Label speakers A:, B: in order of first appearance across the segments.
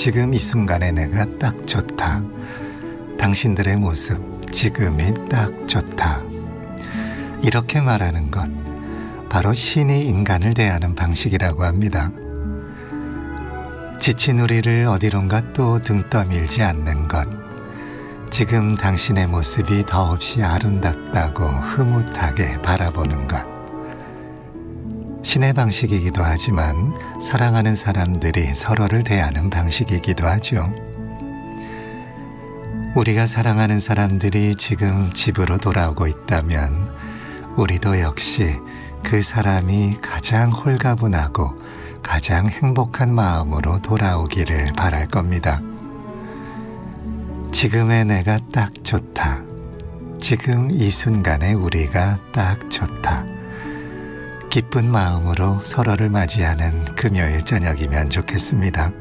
A: 지금 이 순간에 내가 딱 좋다. 당신들의 모습, 지금이 딱 좋다. 이렇게 말하는 것, 바로 신이 인간을 대하는 방식이라고 합니다. 지친 우리를 어디론가 또 등 떠밀지 않는 것, 지금 당신의 모습이 더없이 아름답다고 흐뭇하게 바라보는 것. 신의 방식이기도 하지만 사랑하는 사람들이 서로를 대하는 방식이기도 하죠. 우리가 사랑하는 사람들이 지금 집으로 돌아오고 있다면 우리도 역시 그 사람이 가장 홀가분하고 가장 행복한 마음으로 돌아오기를 바랄 겁니다. 지금의 내가 딱 좋다. 지금 이 순간에 우리가 딱 좋다. 기쁜 마음으로 서로를 맞이하는 금요일 저녁이면 좋겠습니다.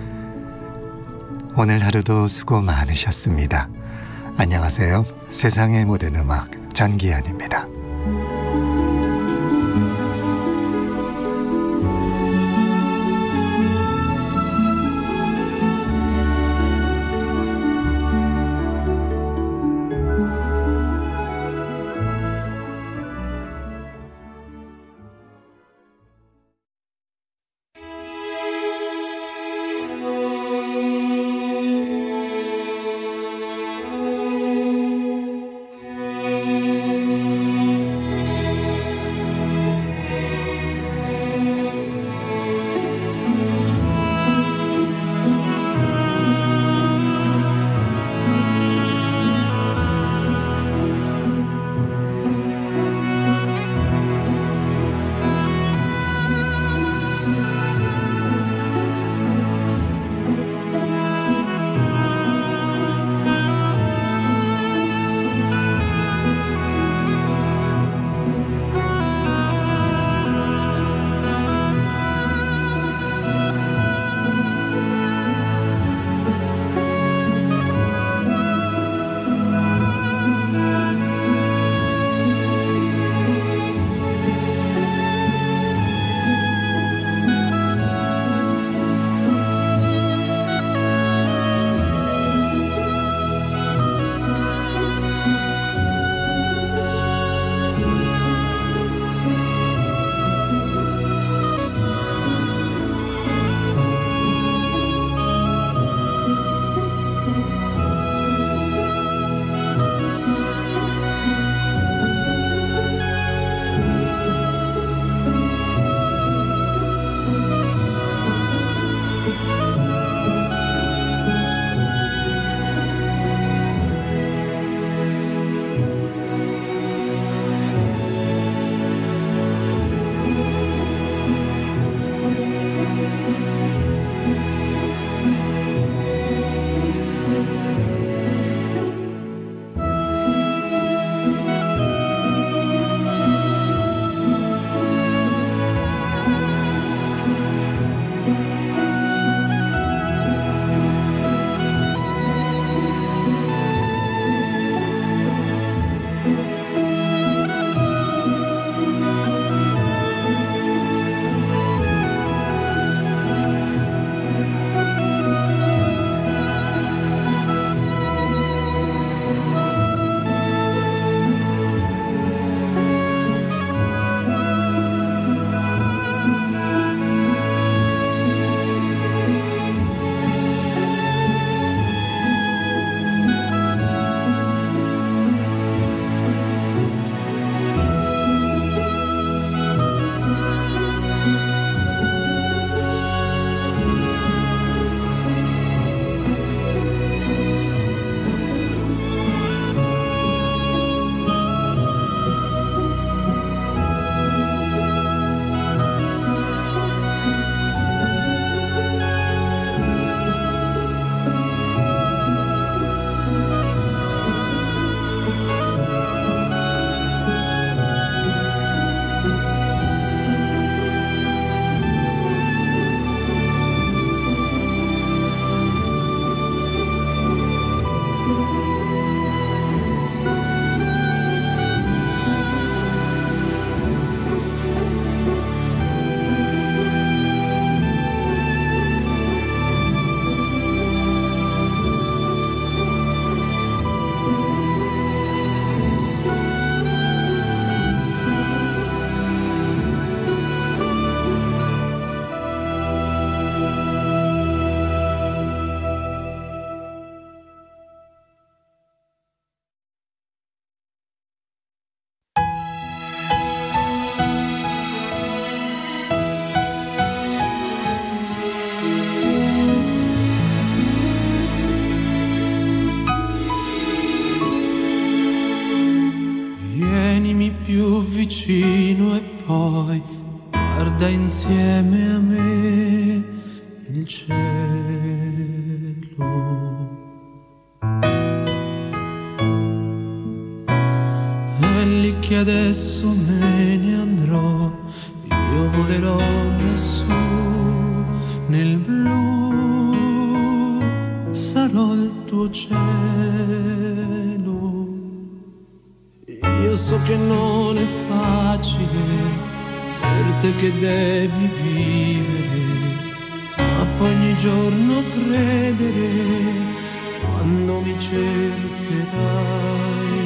A: 오늘 하루도 수고 많으셨습니다. 안녕하세요. 세상의 모든 음악 전기현입니다.
B: il cielo. È lì che adesso me ne andrò, io volerò lassù nel blu, sarò il tuo cielo. Io so che non è facile per te che devi vivere, ma poi ogni giorno credere quando mi cercherai.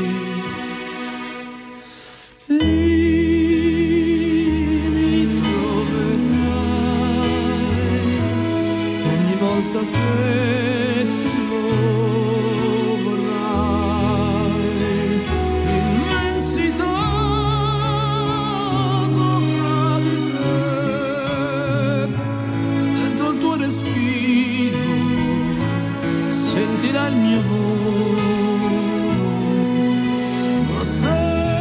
B: Lì mi troverai ogni volta che tu lo vorrai. L'immensità sopra di te, dentro il tuo respiro sentirà il mio volo. Ma se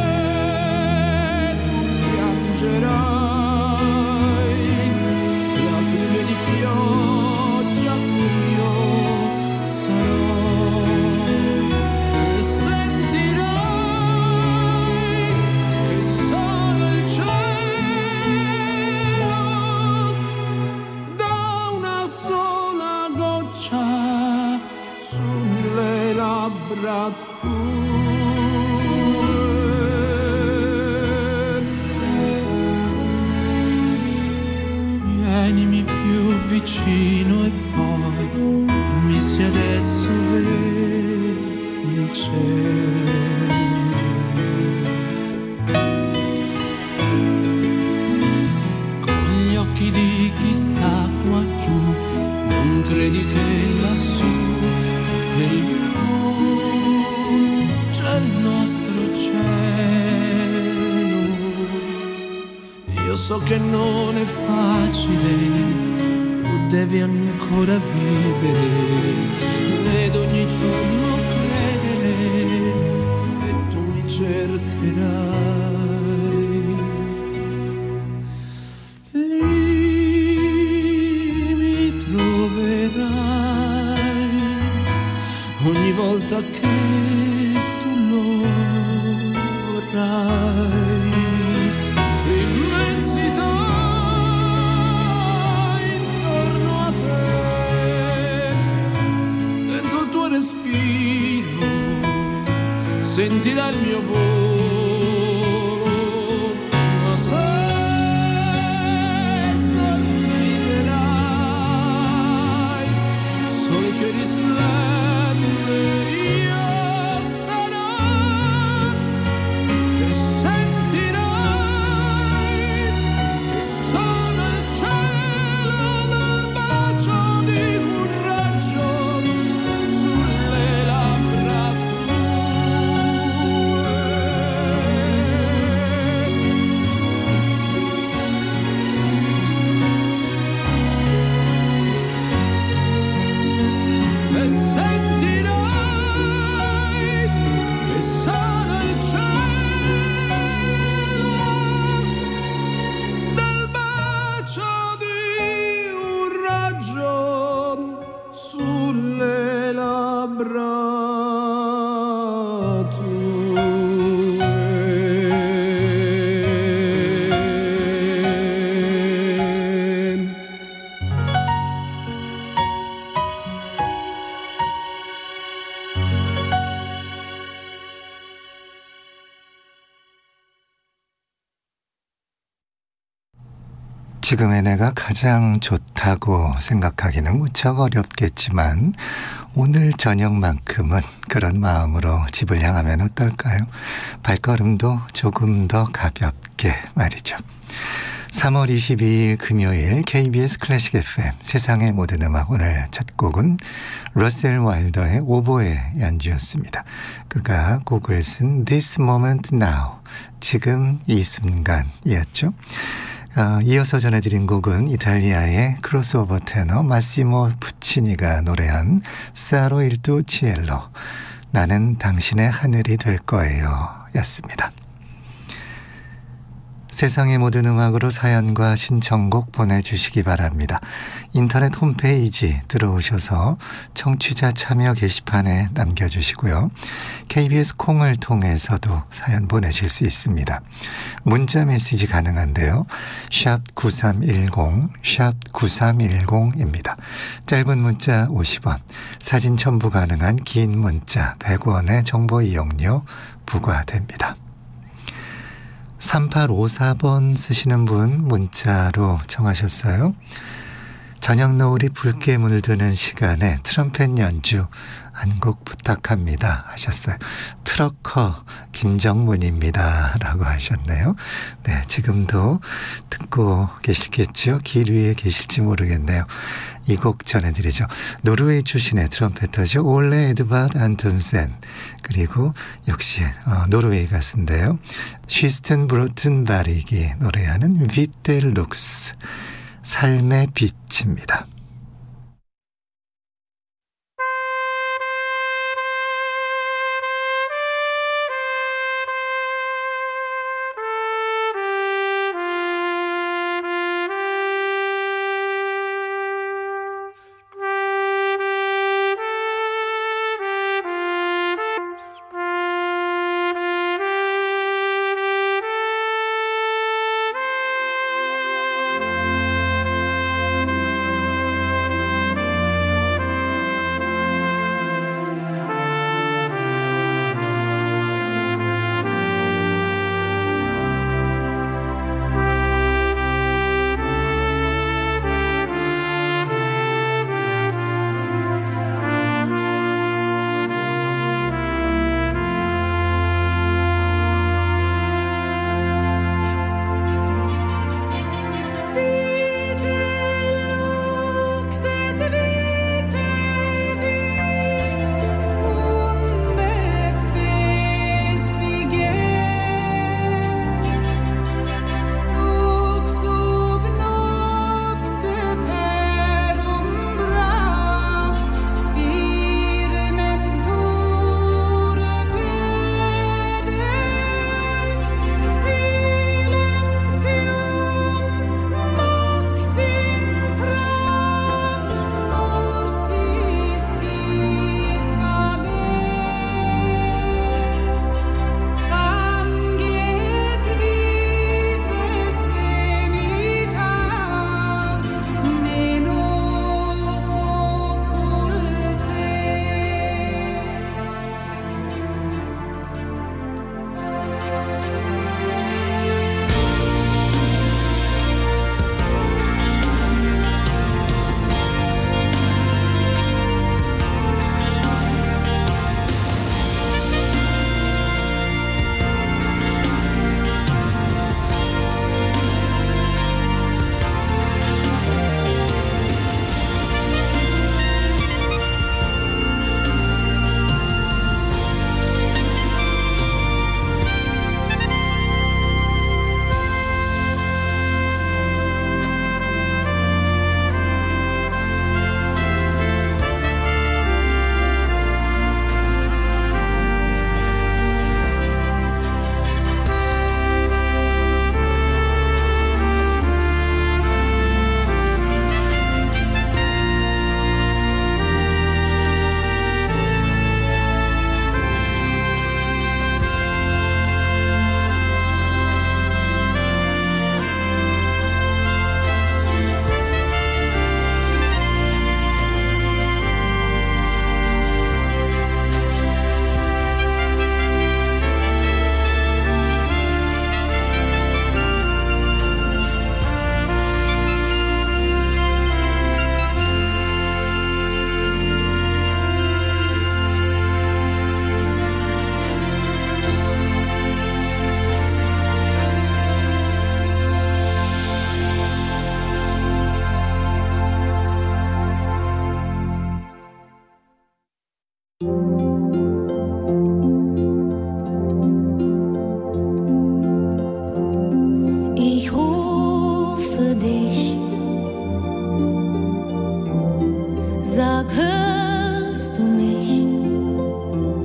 B: lacrime di pioggia io sarò, e sentirai che sono il cielo da una sola goccia sulle labbra tue. Vienimi più vicino e poi dimmi se adesso vedi il cielo. Con gli occhi di chi sta qua giù, non credi che lassù nel blu c'è il nostro cielo. Io so che non è facile, tu devi ancora vivere ed ogni giorno credere se tu mi cercherai. Lì mi troverai ogni volta che tu lo vorrai. L'immensità intorno a te, dentro il tuo respiro sentirà il mio volo. Ma se sorriderai, sole che risplende io sarò, e sentirai che sono il cielo dal bacio di un raggio sulle labbra tue. E sentirai che sono il cielo del bacio di un raggio sulle labbra tue.
A: 지금의 내가 가장 좋다고 생각하기는 무척 어렵겠지만 오늘 저녁만큼은 그런 마음으로 집을 향하면 어떨까요? 발걸음도 조금 더 가볍게 말이죠. 3월 22일 금요일 KBS 클래식 FM 세상의 모든 음악, 오늘 첫 곡은 러셀 와일더의 오보에 연주였습니다. 그가 곡을 쓴 This Moment Now, 지금 이 순간이었죠. 이어서 전해드린 곡은 이탈리아의 크로스오버 테너 마시모 푸치니가 노래한 사로 일 두 치엘로, 나는 당신의 하늘이 될 거예요 였습니다. 세상의 모든 음악으로 사연과 신청곡 보내주시기 바랍니다. 인터넷 홈페이지 들어오셔서 청취자 참여 게시판에 남겨주시고요. KBS 콩을 통해서도 사연 보내실 수 있습니다. 문자 메시지 가능한데요. 샵 9310, 샵 9310입니다. 짧은 문자 50원, 사진 첨부 가능한 긴 문자 100원의 정보 이용료 부과됩니다. 3854번 쓰시는 분 문자로 청하셨어요. 저녁 노을이 붉게 물드는 시간에 트럼펫 연주 한 곡 부탁합니다 하셨어요. 트러커 김정문입니다 라고 하셨네요. 네, 지금도 듣고 계시겠죠? 길 위에 계실지 모르겠네요. 이 곡 전해드리죠. 노르웨이 출신의 트럼펫터죠. 올레 에드바드 안톤센, 그리고 역시 노르웨이 가수인데요. 쉬스튼 브로튼 바릭이 노래하는 비텔 룩스, 삶의 빛입니다.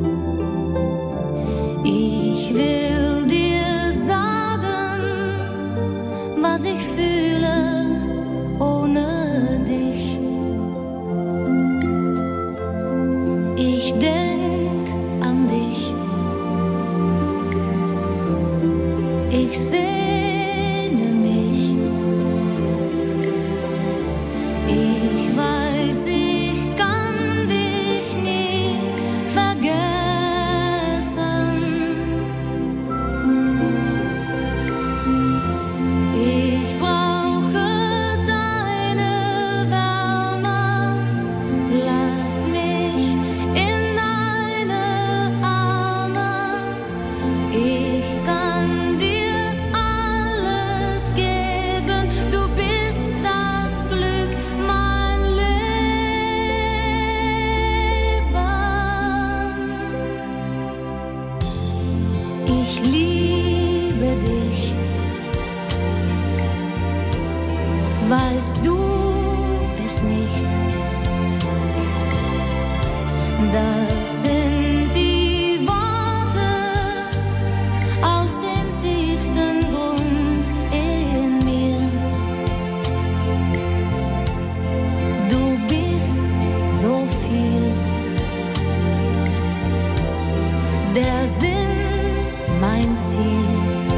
C: Ich will dir sagen, Das sind die Worte aus dem tiefsten Grund in mir. Du bist so viel, der Sinn, mein Ziel.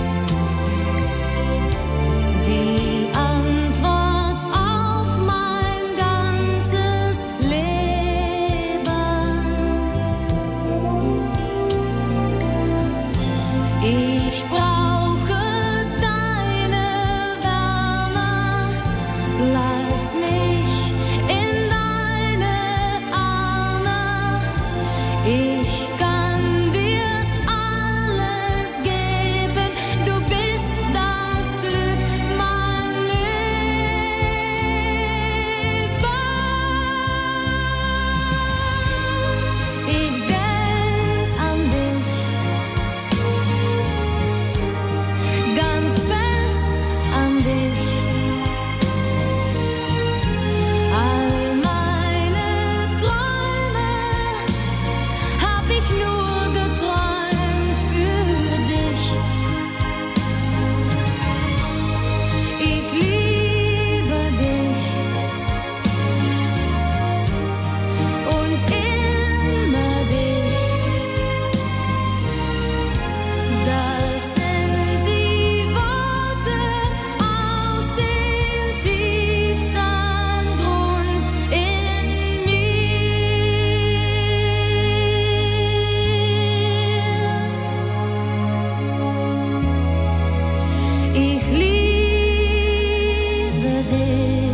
C: Die Antwort auf mein ganzes Leben. Ich brauche deine Wärme, lass mich in deine Arme. Ich kann dir alles geben, du bist das Glück, mein Leben. Ich denk an dich, ganz fest an dich. All meine Träume hab ich nur geträumt für dich. Ich liebe dich und immer dich. Das sind die Worte aus dem tiefsten Grund in mir. Ich liebe dich.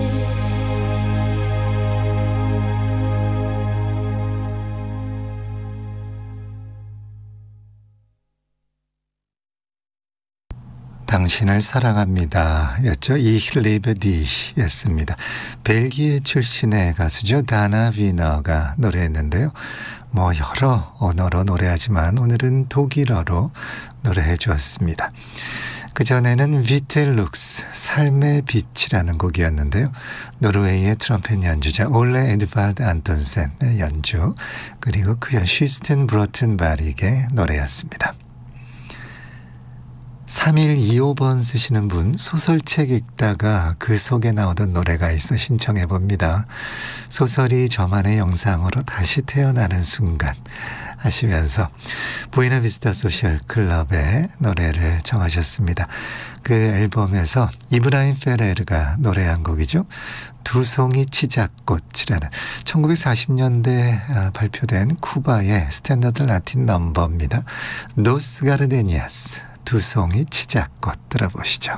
A: 당신을 사랑합니다 였죠. Ich liebe dich 였습니다. 벨기에 출신의 가수죠. 다나 위너가 노래했는데요. 뭐 여러 언어로 노래하지만 오늘은 독일어로 노래해 주었습니다. 그전에는 비텔룩스 삶의 빛이라는 곡이었는데요. 노르웨이의 트럼펫 연주자 올레 에드발드 안톤센의 연주, 그리고 그의 슈스텐 브로튼바릭의 노래였습니다. 3125번 쓰시는 분, 소설책 읽다가 그 속에 나오던 노래가 있어 신청해 봅니다. 소설이 저만의 영상으로 다시 태어나는 순간 하시면서 부에나비스타 소셜 클럽의 노래를 정하셨습니다. 그 앨범에서 이브라임 페레르가 노래한 곡이죠. 두 송이 치자꽃이라는 1940년대 발표된 쿠바의 스탠더드 라틴 넘버입니다. 노스 가르데니아스, 두 송이 치자꽃 들어보시죠.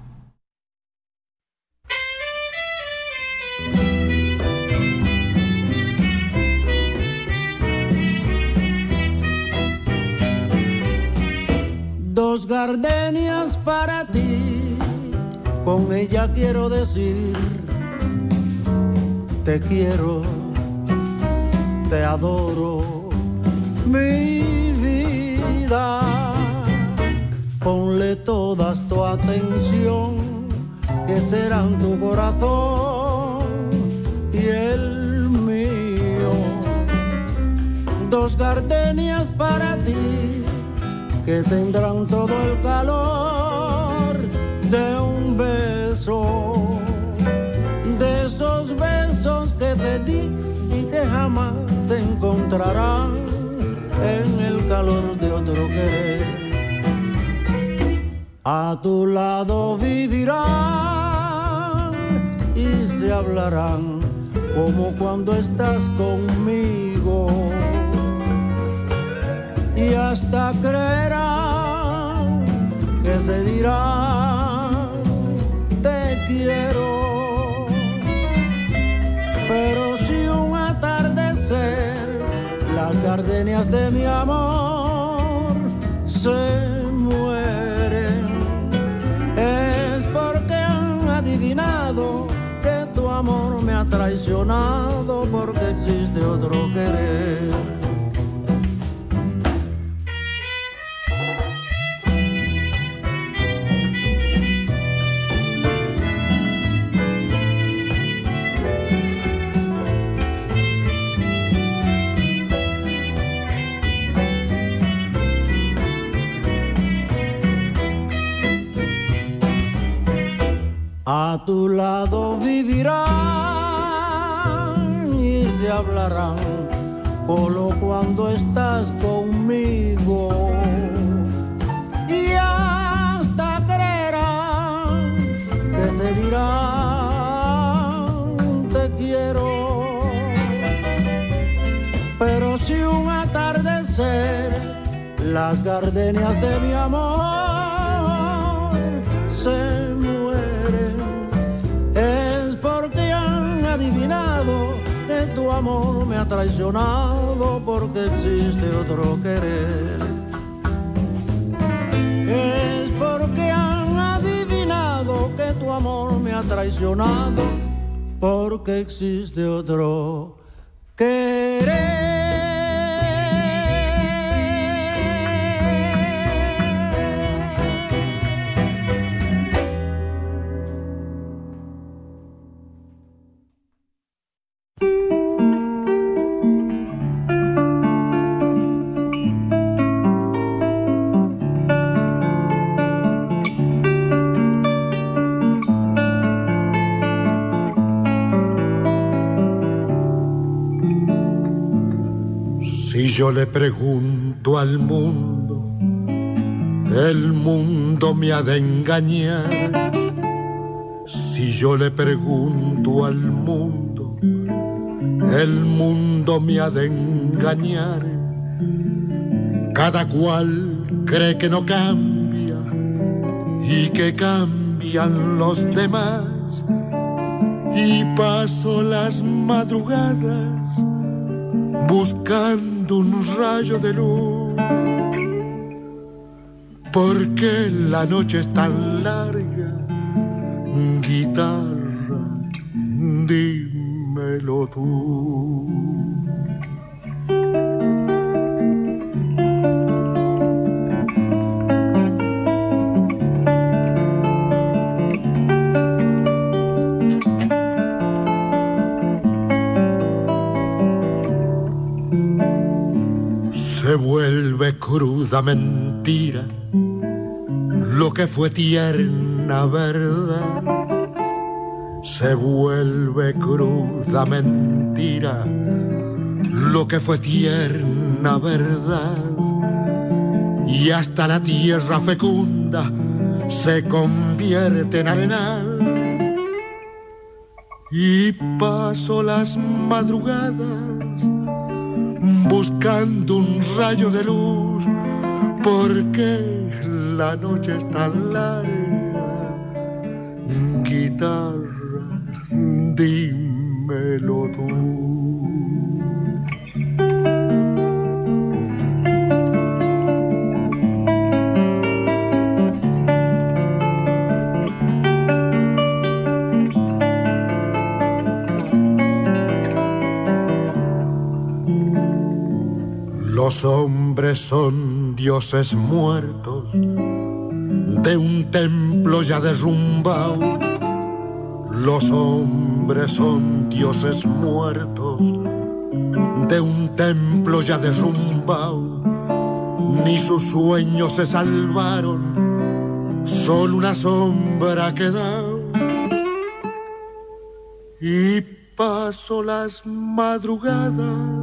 B: Dos gardenias para ti, con ella quiero decir, te quiero, te adoro, mi vida. Ponle todas tu atención, que serán tu corazón y el mío. Dos gardenias para ti, que tendrán todo el calor de un beso, de esos besos que te di y que jamás te encontrarán en el calor de otro querer. A tu lado vivirán y se hablarán como cuando estás conmigo. Y hasta creerán que se dirán te quiero. Pero si un atardecer las gardenias de mi amor se mueren, es porque han adivinado que tu amor me ha traicionado, porque existe otro querer. A tu lado vivirán y se hablarán solo cuando estás conmigo. Y hasta creerán que se dirán te quiero. Pero si un atardecer las gardenias de mi amor se mueren, es porque han adivinado que tu amor me ha traicionado, porque existe otro querer. Es porque han adivinado que tu amor me ha traicionado, porque existe otro querer.
D: Si yo le pregunto al mundo, el mundo me ha de engañar. Si yo le pregunto al mundo, el mundo me ha de engañar. Cada cual cree que no cambia y que cambian los demás. Y paso las madrugadas buscando un rayo de luz, porque la noche es tan larga. Guitarra, dímelo tú. Se vuelve cruda mentira lo que fue tierna verdad. Se vuelve cruda mentira lo que fue tierna verdad. Y hasta la tierra fecunda se convierte en arenal. Y paso las madrugadas buscando un rayo de luz, porque la noche es tan larga. Guitarra, dímelo tú. Los hombres son dioses muertos de un templo ya derrumbado. Los hombres son dioses muertos de un templo ya derrumbado. Ni sus sueños se salvaron, solo una sombra ha quedado. Y paso las madrugadas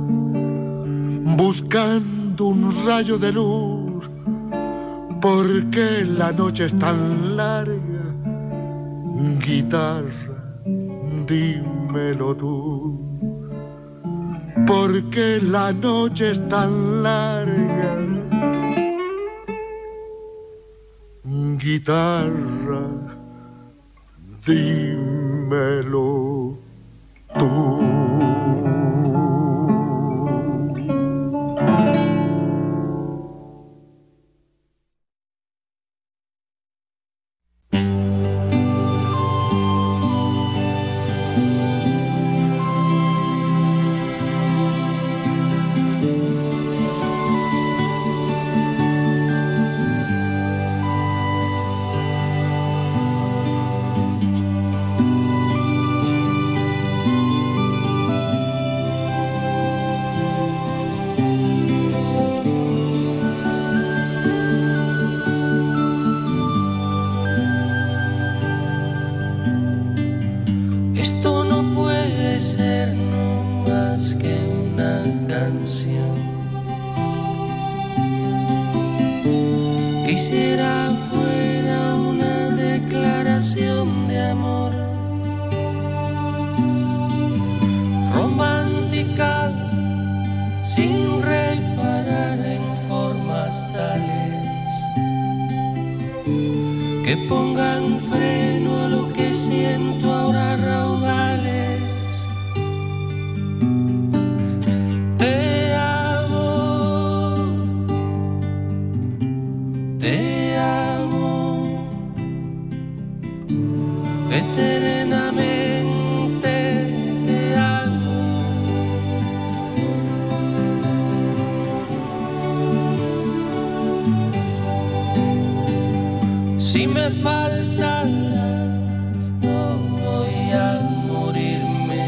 D: buscando un rayo de luz, porque la noche es tan larga. Guitarra, dímelo tú, porque la noche es tan larga. Guitarra, dímelo tú.
E: más que una canción. Quisiera fuera una declaración de amor, romántica, sin reparar en formas tales que pongan freno a lo que siento ahora raudales. Te amo, te amo, eternamente te amo. Si me faltaras, no voy a morirme.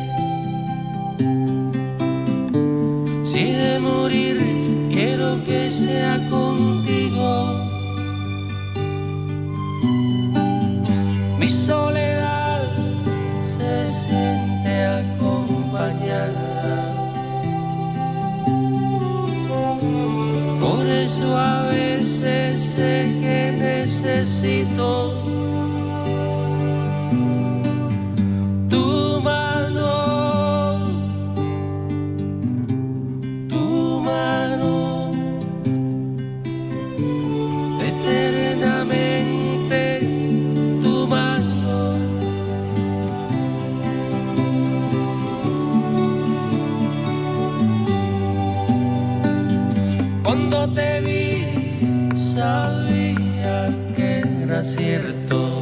E: Si de morir quiero que sea contigo, mi soledad se siente acompañada. Por eso a veces sé que necesito tu mano, tu mano, eternamente tu mano. Cuando te vi sabía que era cierto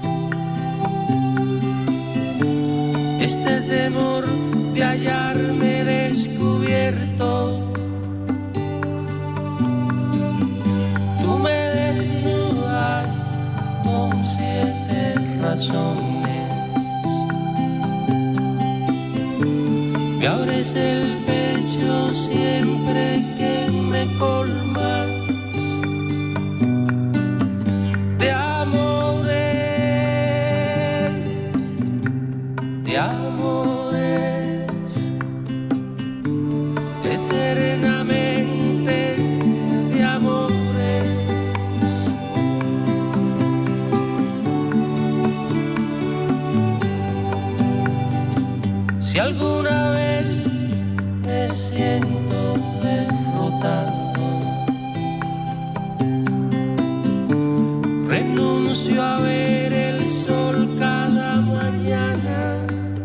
E: este temor de hallarme descubierto. Tú me desnudas con 7 razones, me abres el pecho siempre que me colmas de amores, de amores, eternamente de amores. Si alguna vez me siento derrotado, renuncio a ver el sol cada mañana,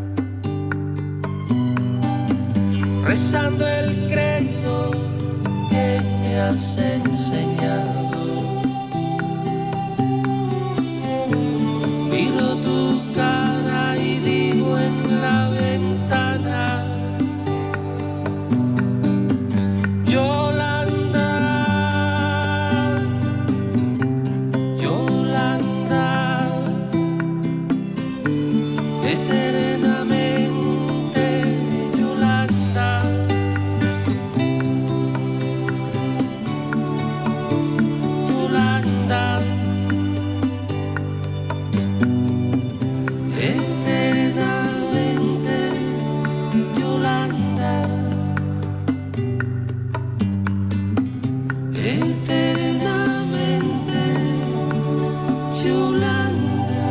E: rezando el credo que me has enseñado. Miro tu cara y digo en la ventana: Yolanda, Yolanda, eternamente Yolanda. Yolanda, eternamente Yolanda, eternamente Yolanda.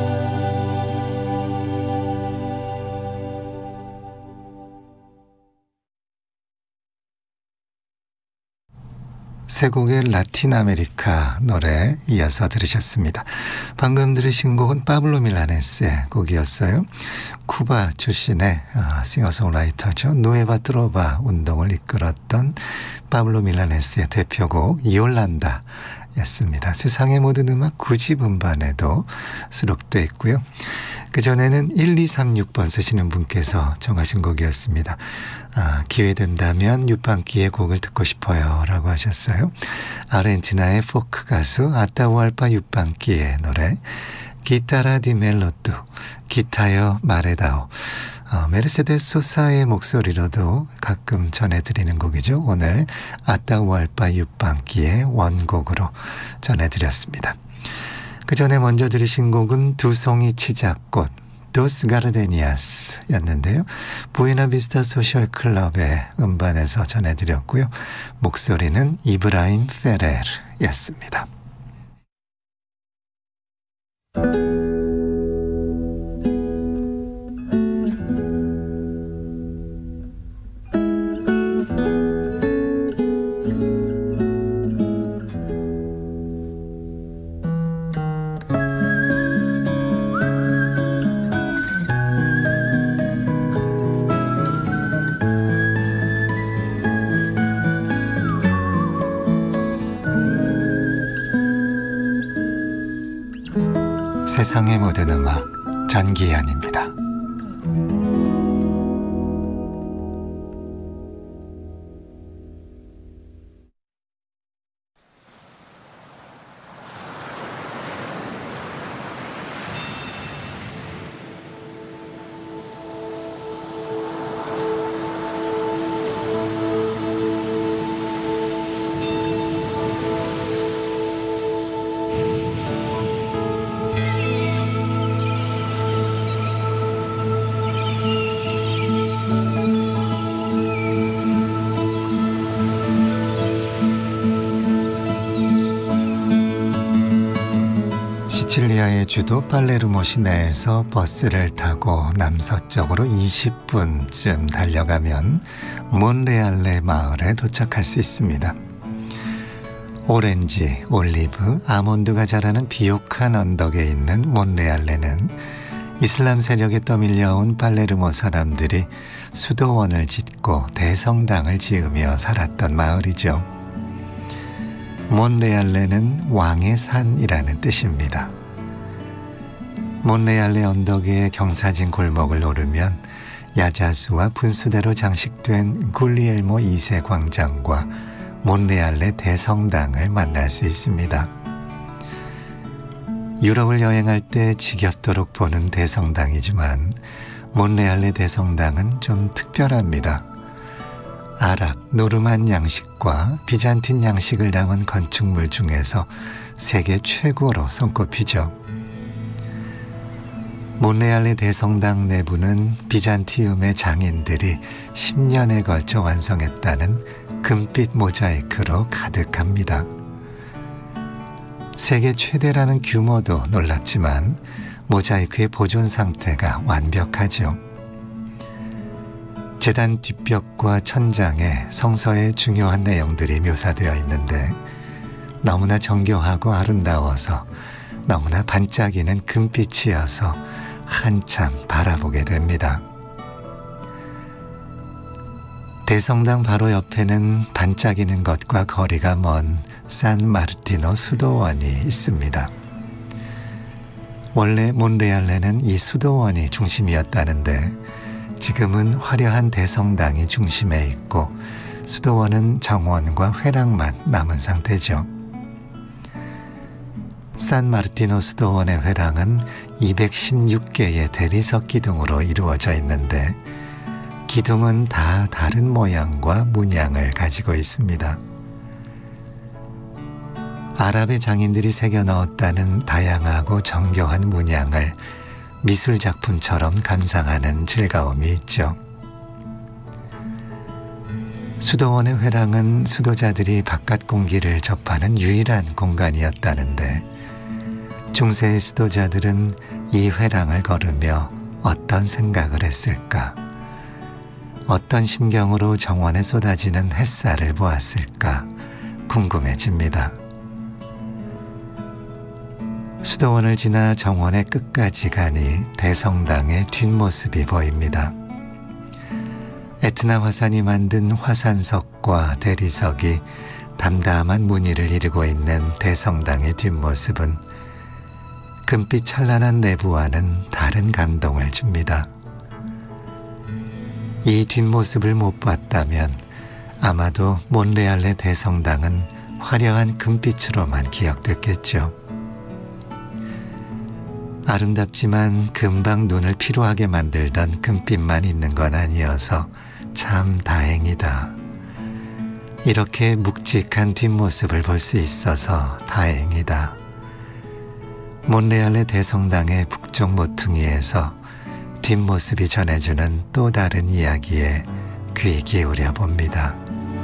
A: 세 곡의 라틴 아메리카 노래 이어서 들으셨습니다. 방금 들으신 곡은 파블로 밀라네스의 곡이었어요. 쿠바 출신의 싱어송라이터죠. 누에바 트로바 운동을 이끌었던 파블로 밀라네스의 대표곡 요란다 였습니다. 세상의 모든 음악 9집 음반에도 수록되어 있고요. 그전에는 1236번 쓰시는 분께서 정하신 곡이었습니다. 기회 된다면 유pan기의 곡을 듣고 싶어요 라고 하셨어요. 아르헨티나의 포크 가수 아타우알파 유pan기의 노래 기타라 디 멜로뚜, 기타여 말해다오. 메르세데스 소사의 목소리로도 가끔 전해드리는 곡이죠. 오늘 아타우알파 유pan기의 원곡으로 전해드렸습니다. 그 전에 먼저 들으신 곡은 두 송이 치자꽃, 도스 가르데니아스였는데요. 부에나비스타 소셜클럽의 음반에서 전해드렸고요. 목소리는 이브라임 페레르였습니다. 세상의 모든 음악 전기현입니다. 시칠리아의 주도 팔레르모 시내에서 버스를 타고 남서쪽으로 20분쯤 달려가면 몬레알레 마을에 도착할 수 있습니다. 오렌지, 올리브, 아몬드가 자라는 비옥한 언덕에 있는 몬레알레는 이슬람 세력에 떠밀려온 팔레르모 사람들이 수도원을 짓고 대성당을 지으며 살았던 마을이죠. 몬레알레는 왕의 산이라는 뜻입니다. 몬레알레 언덕의 경사진 골목을 오르면 야자수와 분수대로 장식된 굴리엘모 2세 광장과 몬레알레 대성당을 만날 수 있습니다. 유럽을 여행할 때 지겹도록 보는 대성당이지만 몬레알레 대성당은 좀 특별합니다. 아랍, 노르만 양식과 비잔틴 양식을 담은 건축물 중에서 세계 최고로 손꼽히죠. 몬레알레 대성당 내부는 비잔티움의 장인들이 10년에 걸쳐 완성했다는 금빛 모자이크로 가득합니다. 세계 최대라는 규모도 놀랍지만 모자이크의 보존 상태가 완벽하죠. 제단 뒷벽과 천장에 성서의 중요한 내용들이 묘사되어 있는데 너무나 정교하고 아름다워서 너무나 반짝이는 금빛이어서 한참 바라보게 됩니다. 대성당 바로 옆에는 반짝이는 것과 거리가 먼 산마르티노 수도원이 있습니다. 원래 몬레알레는 이 수도원이 중심이었다는데 지금은 화려한 대성당이 중심에 있고 수도원은 정원과 회랑만 남은 상태죠. 산마르티노 수도원의 회랑은 216개의 대리석 기둥으로 이루어져 있는데 기둥은 다 다른 모양과 문양을 가지고 있습니다. 아랍의 장인들이 새겨 넣었다는 다양하고 정교한 문양을 미술작품처럼 감상하는 즐거움이 있죠. 수도원의 회랑은 수도자들이 바깥 공기를 접하는 유일한 공간이었다는데 중세의 수도자들은 이 회랑을 걸으며 어떤 생각을 했을까? 어떤 심경으로 정원에 쏟아지는 햇살을 보았을까? 궁금해집니다. 수도원을 지나 정원의 끝까지 가니 대성당의 뒷모습이 보입니다. 에트나 화산이 만든 화산석과 대리석이 담담한 무늬를 이루고 있는 대성당의 뒷모습은 금빛 찬란한 내부와는 다른 감동을 줍니다. 이 뒷모습을 못 봤다면 아마도 몬레알레 대성당은 화려한 금빛으로만 기억됐겠죠. 아름답지만 금방 눈을 피로하게 만들던 금빛만 있는 건 아니어서 참 다행이다. 이렇게 묵직한 뒷모습을 볼 수 있어서 다행이다. 몬레알레 대성당의 북쪽 모퉁이에서 뒷모습이 전해주는 또 다른 이야기에 귀 기울여 봅니다.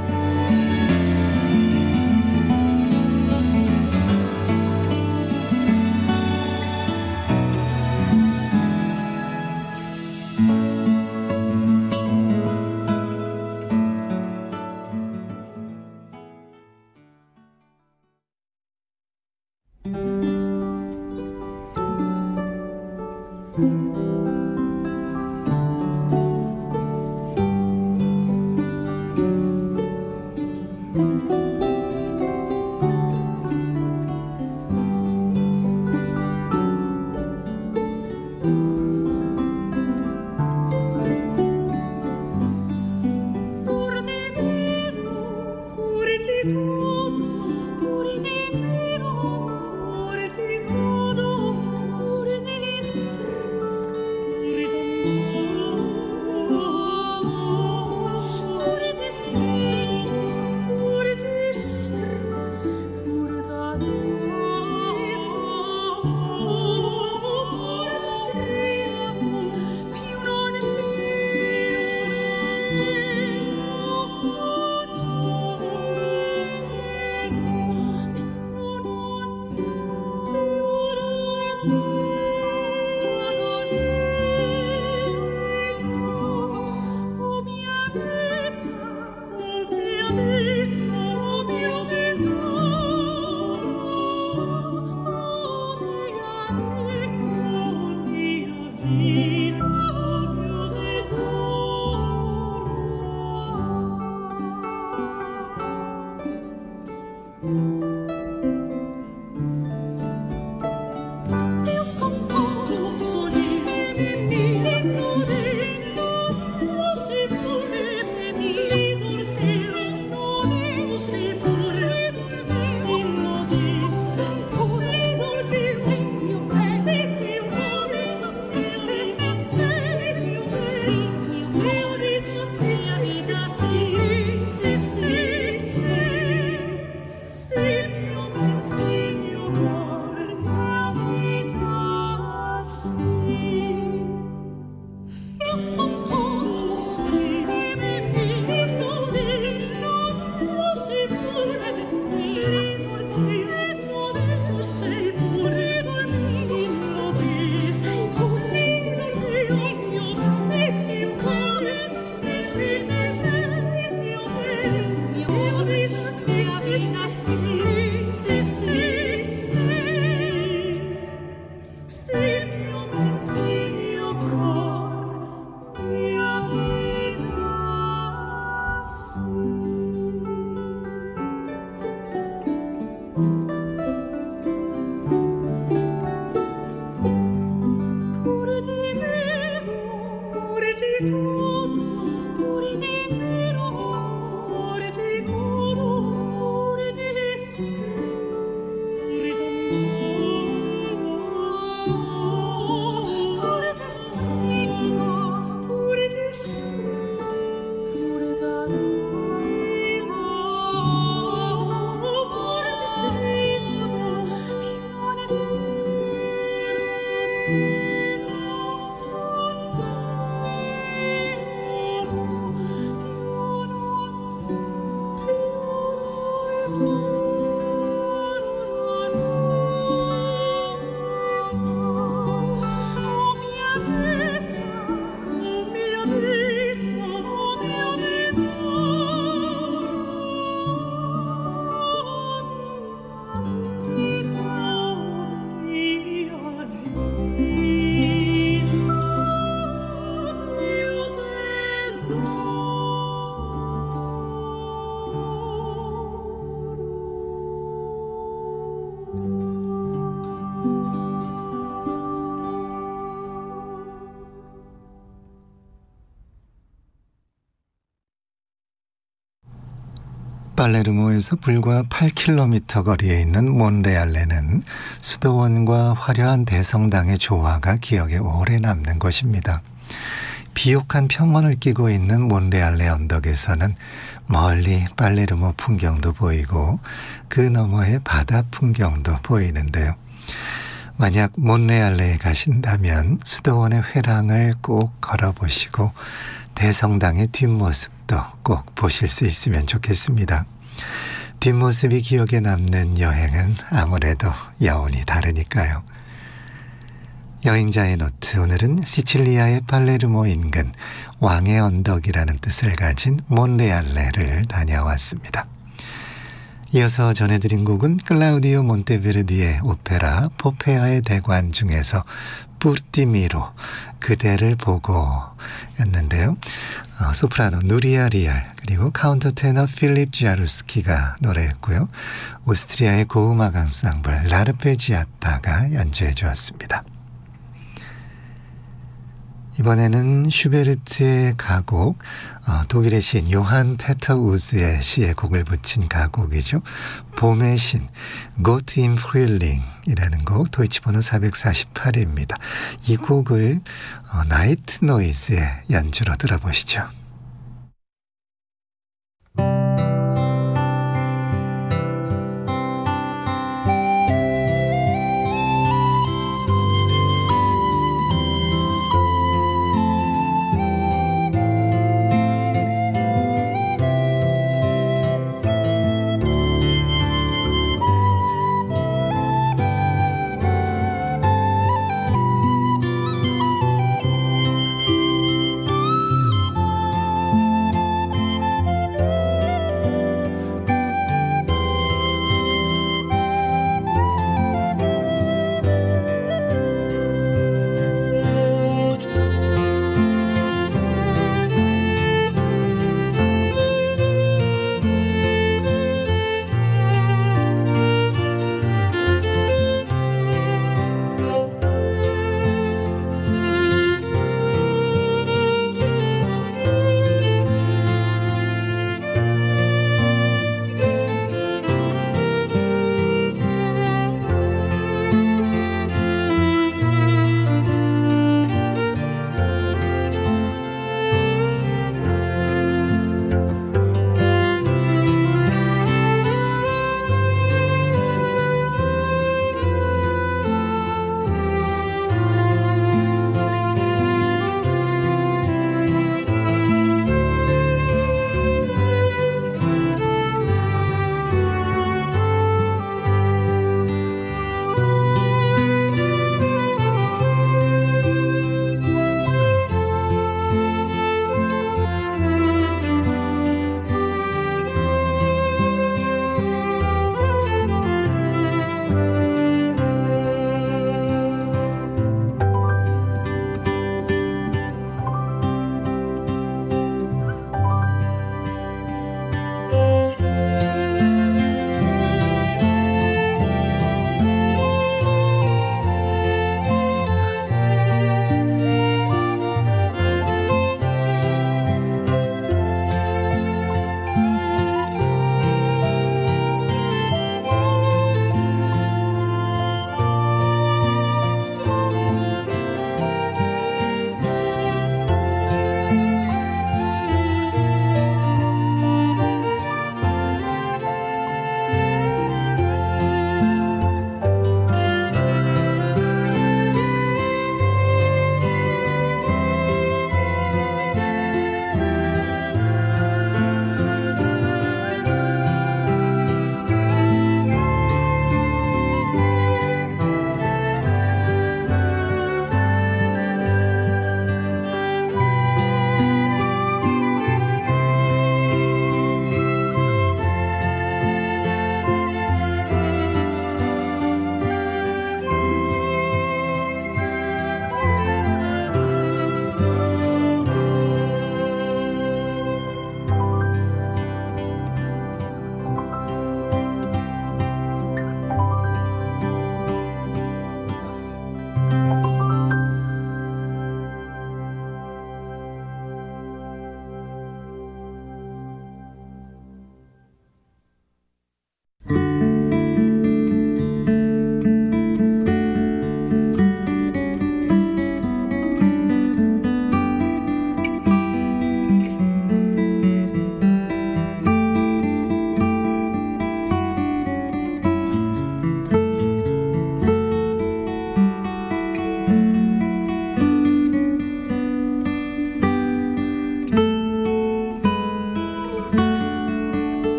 A: 팔레르모에서 불과 8km 거리에 있는 몬레알레는 수도원과 화려한 대성당의 조화가 기억에 오래 남는 곳입니다. 비옥한 평원을 끼고 있는 몬레알레 언덕에서는 멀리 팔레르모 풍경도 보이고 그 너머의 바다 풍경도 보이는데요. 만약 몬레알레에 가신다면 수도원의 회랑을 꼭 걸어보시고 대성당의 뒷모습도 꼭 보실 수 있으면 좋겠습니다. 뒷모습이 기억에 남는 여행은 아무래도 여운이 다르니까요. 여행자의 노트, 오늘은 시칠리아의 팔레르모 인근 왕의 언덕이라는 뜻을 가진 몬레알레를 다녀왔습니다. 이어서 전해드린 곡은 클라우디오 몬테베르디의 오페라 포페아의 대관 중에서 푸르티미로, 그대를 보고 였는데요. 소프라노 누리아 리알, 그리고 카운터 테너 필립 지아루스키가 노래했고요. 오스트리아의 고음악 앙상블 라르페지아타가 연주해 주었습니다. 이번에는 슈베르트의 가곡, 독일의 시인 요한 페터 우즈의 시에 곡을 붙인 가곡이죠. 봄의 신, Gott im Frühling 이라는 곡, 도이치 번호 448입니다. 이 곡을 나이트 노이즈의 연주로 들어보시죠.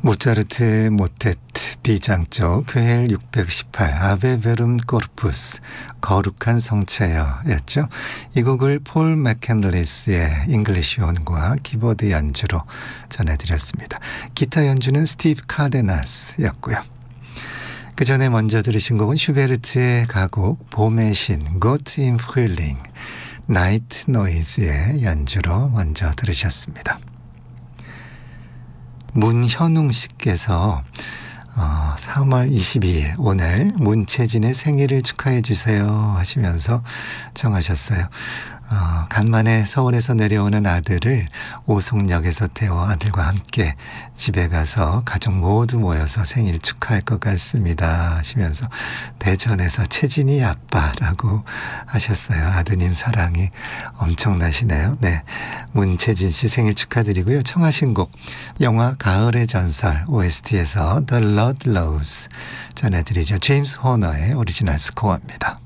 A: 모차르트의 모테트 D장조 쾌헬 618 아베 베름 코르푸스 거룩한 성체여였죠. 이 곡을 폴 맥켄리스의 잉글리시온과 키보드 연주로 전해드렸습니다. 기타 연주는 스티브 카데나스였고요. 그 전에 먼저 들으신 곡은 슈베르트의 가곡 봄의 신 Gott im Frühling 나이트 노이즈의 연주로 먼저 들으셨습니다. 문현웅 씨께서 3월 22일 오늘 문채진의 생일을 축하해 주세요 하시면서 청하셨어요. 간만에 서울에서 내려오는 아들을 오송역에서 태워 아들과 함께 집에 가서 가족 모두 모여서 생일 축하할 것 같습니다 하시면서 대전에서 채진이 아빠라고 하셨어요. 아드님 사랑이 엄청나시네요. 네, 문채진 씨 생일 축하드리고요. 청하신 곡 영화 가을의 전설 OST에서 The Lord Knows 전해드리죠. 제임스 호너의 오리지널 스코어입니다.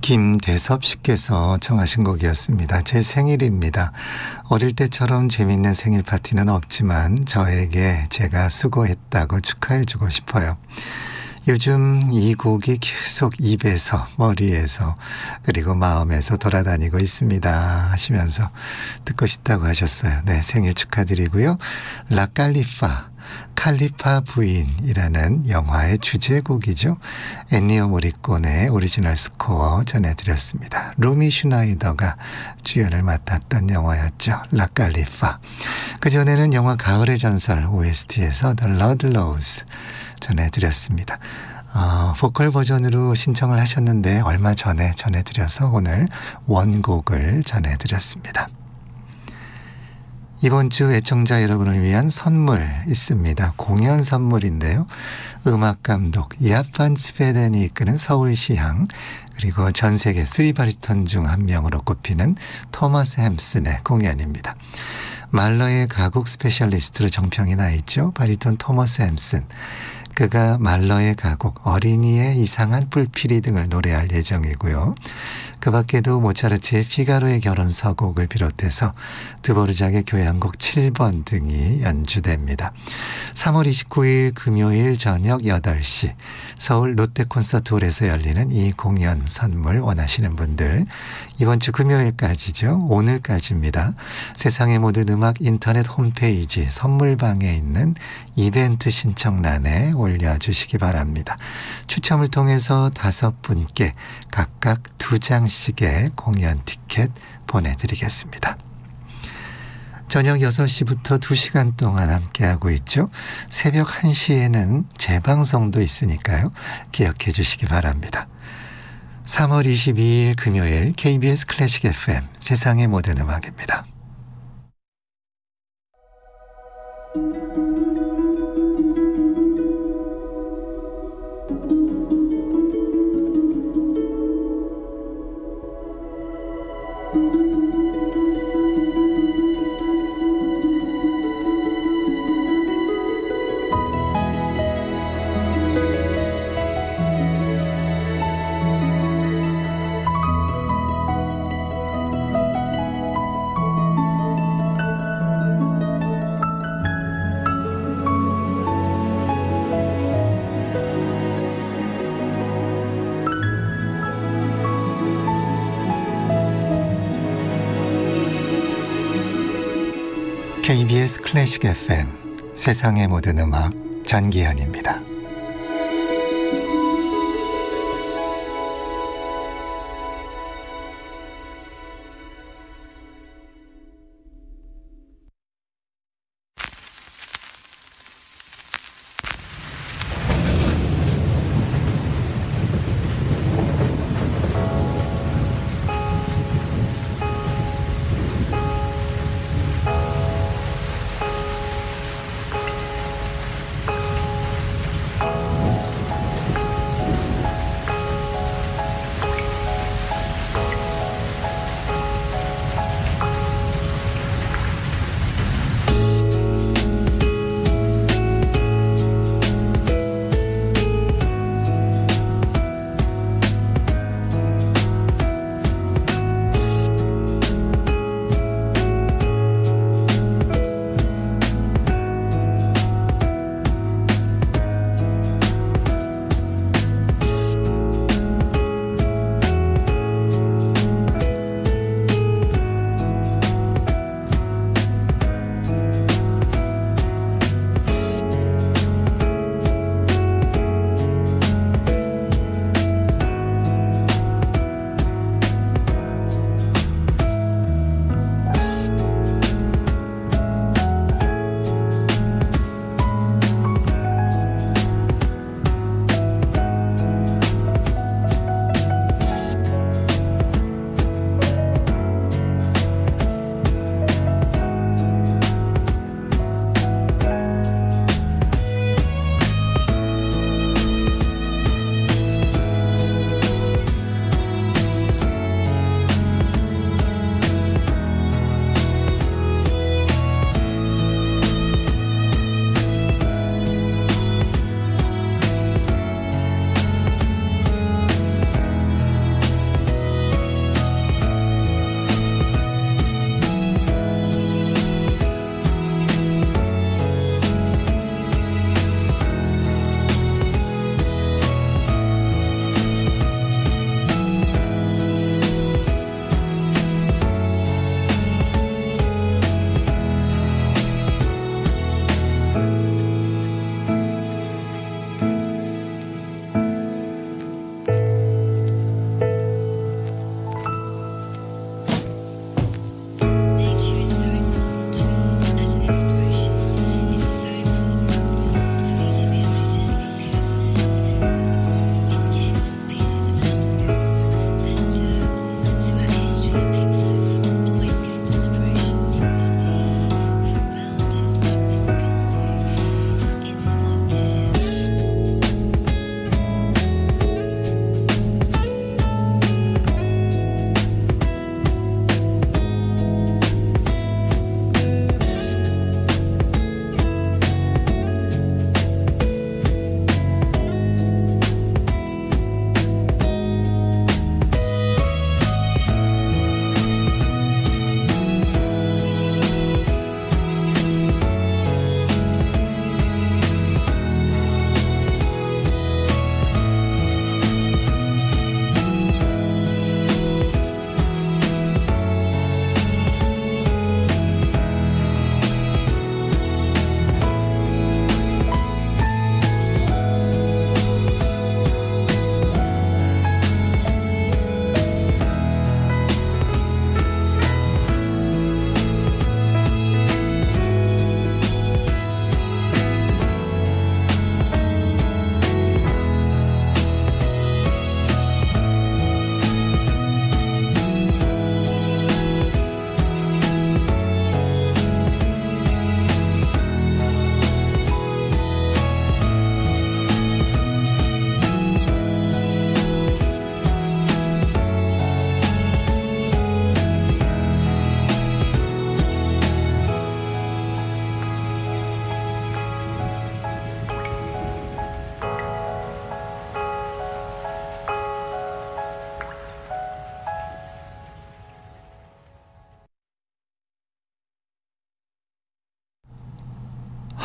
A: 김대섭 씨께서 청하신 곡이었습니다. 제 생일입니다. 어릴 때처럼 재밌는 생일 파티는 없지만 저에게 제가 수고했다고 축하해주고 싶어요. 요즘 이 곡이 계속 입에서, 머리에서, 그리고 마음에서 돌아다니고 있습니다 하시면서 듣고 싶다고 하셨어요. 네, 생일 축하드리고요. 라칼리파, 칼리파 부인이라는 영화의 주제곡이죠. 엔니오 모리콘의 오리지널 스코어 전해드렸습니다. 루미 슈나이더가 주연을 맡았던 영화였죠. 라칼리파. 그전에는 영화 가을의 전설 OST에서 The Lord Rose 전해드렸습니다. 보컬 버전으로 신청을 하셨는데 얼마 전에 전해드려서 오늘 원곡을 전해드렸습니다. 이번 주 애청자 여러분을 위한 선물 있습니다. 공연 선물인데요. 음악감독 야판 스페덴이 이끄는 서울시향, 그리고 전 세계 3바리톤 중 한 명으로 꼽히는 토머스 햄슨의 공연입니다. 말러의 가곡 스페셜리스트로 정평이 나 있죠. 바리톤 토머스 햄슨. 그가 말러의 가곡, 어린이의 이상한 뿔피리 등을 노래할 예정이고요. 그 밖에도 모차르트의 피가로의 결혼 서곡을 비롯해서 드보르작의 교향곡 7번 등이 연주됩니다. 3월 29일 금요일 저녁 8시 서울 롯데콘서트홀에서 열리는 이 공연 선물 원하시는 분들, 이번 주 금요일까지죠. 오늘까지입니다. 세상의 모든 음악 인터넷 홈페이지 선물방에 있는 이벤트 신청란에 올려주시기 바랍니다. 추첨을 통해서 5분께 각각 2장씩의 공연 티켓 보내드리겠습니다. 저녁 6시부터 2시간 동안 함께하고 있죠. 새벽 1시에는 재방송도 있으니까요. 기억해 주시기 바랍니다. 3월 22일 금요일 KBS 클래식 FM 세상의 모든 음악입니다. KBS 클래식 FM 세상의 모든 음악 전기현입니다.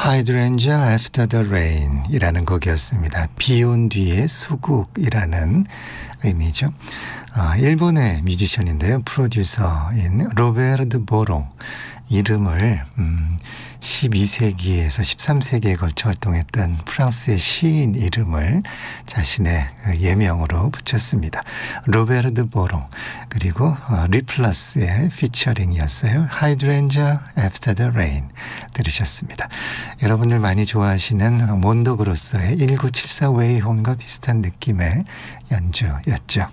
A: Hydrangea After the Rain 이라는 곡이었습니다. 비온 뒤의 수국이라는 의미죠. 일본의 뮤지션인데요. 프로듀서인 로베르트 보롱. 이름을 12세기에서 13세기에 걸쳐 활동했던 프랑스의 시인 이름을 자신의 예명으로 붙였습니다. 로베르트 보롱. 그리고 리플러스의 피처링이었어요. Hydrangea After the Rain 들으셨습니다. 여러분들 많이 좋아하시는 몬도그로스의 1974 Way Home과 비슷한 느낌의 연주였죠.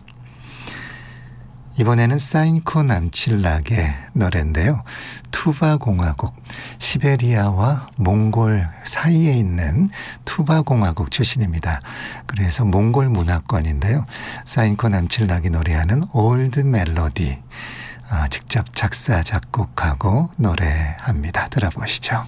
A: 이번에는 사인코 남칠락의 노래인데요. 투바 공화국, 시베리아와 몽골 사이에 있는 투바 공화국 출신입니다. 그래서 몽골 문화권인데요. 사인코 남칠락이 노래하는 올드 멜로디, 직접 작사 작곡하고 노래합니다. 들어보시죠.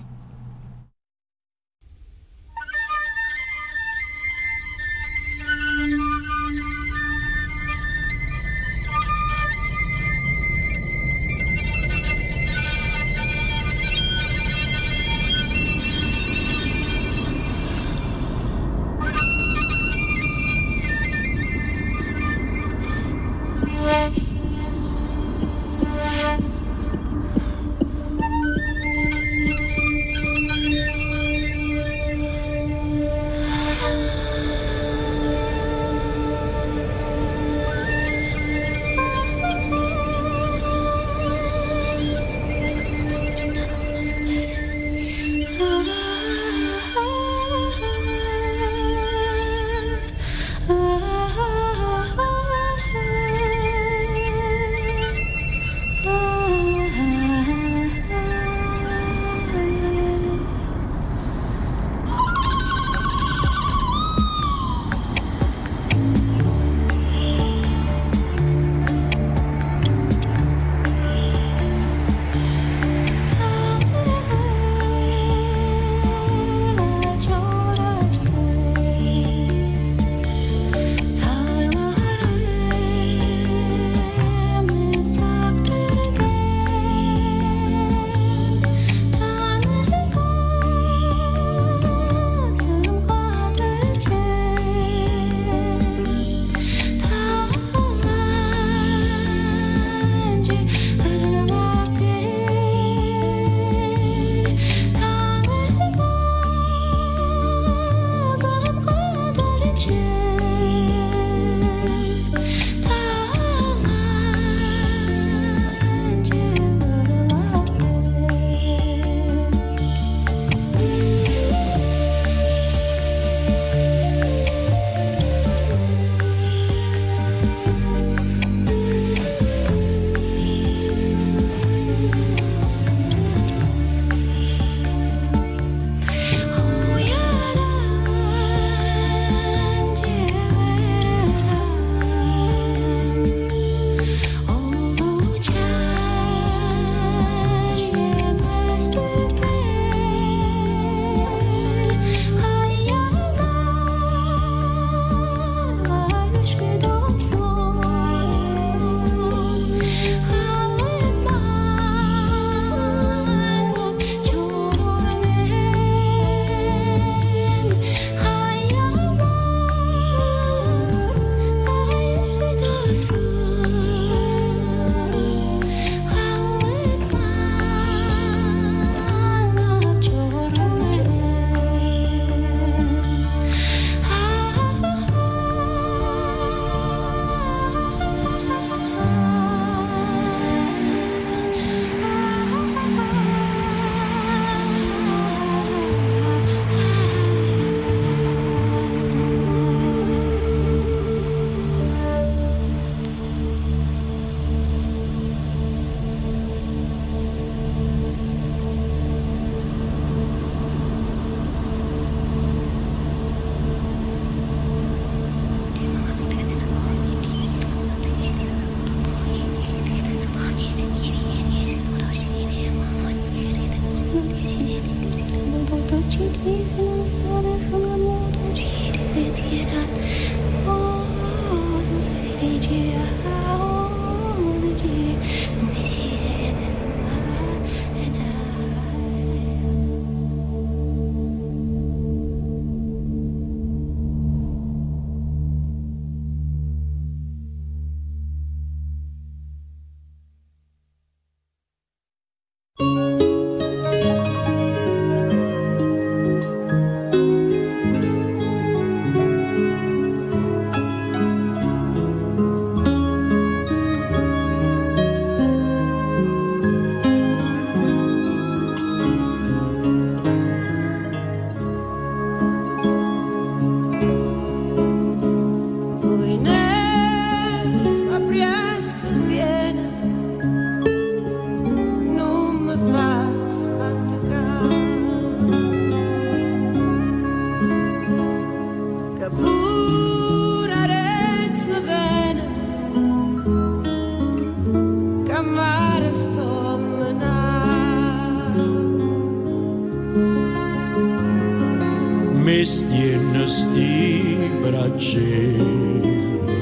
B: stiene sti braccello,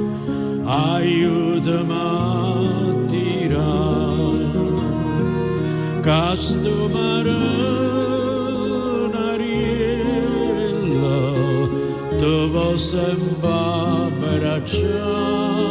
B: aiutami a tirare, casto marinariello, te vo sempre abbracciare.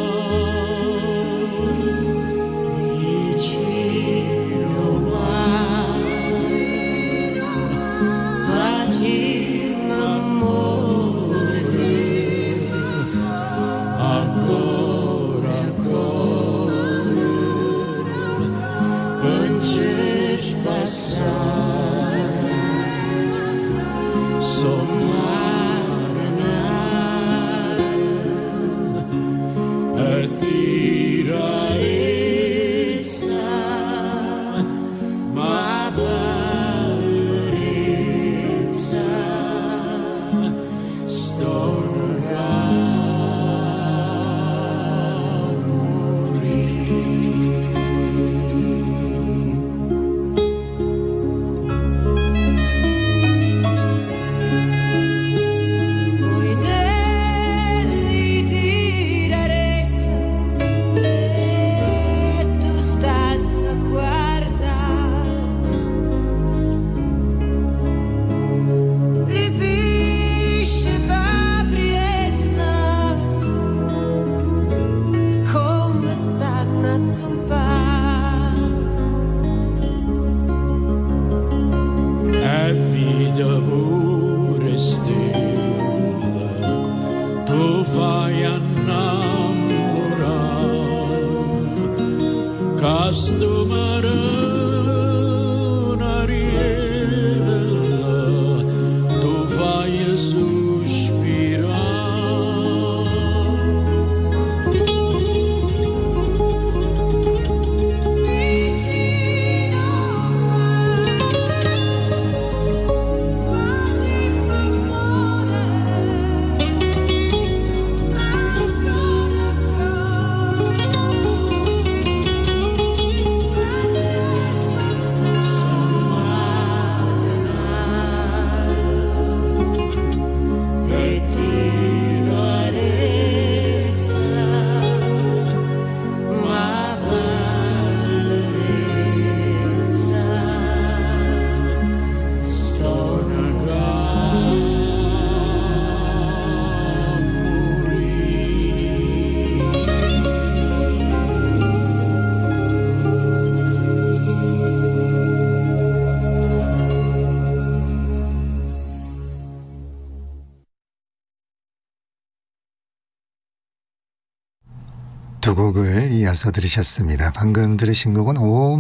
A: 두 곡을 이어서 들으셨습니다. 방금 들으신 곡은 오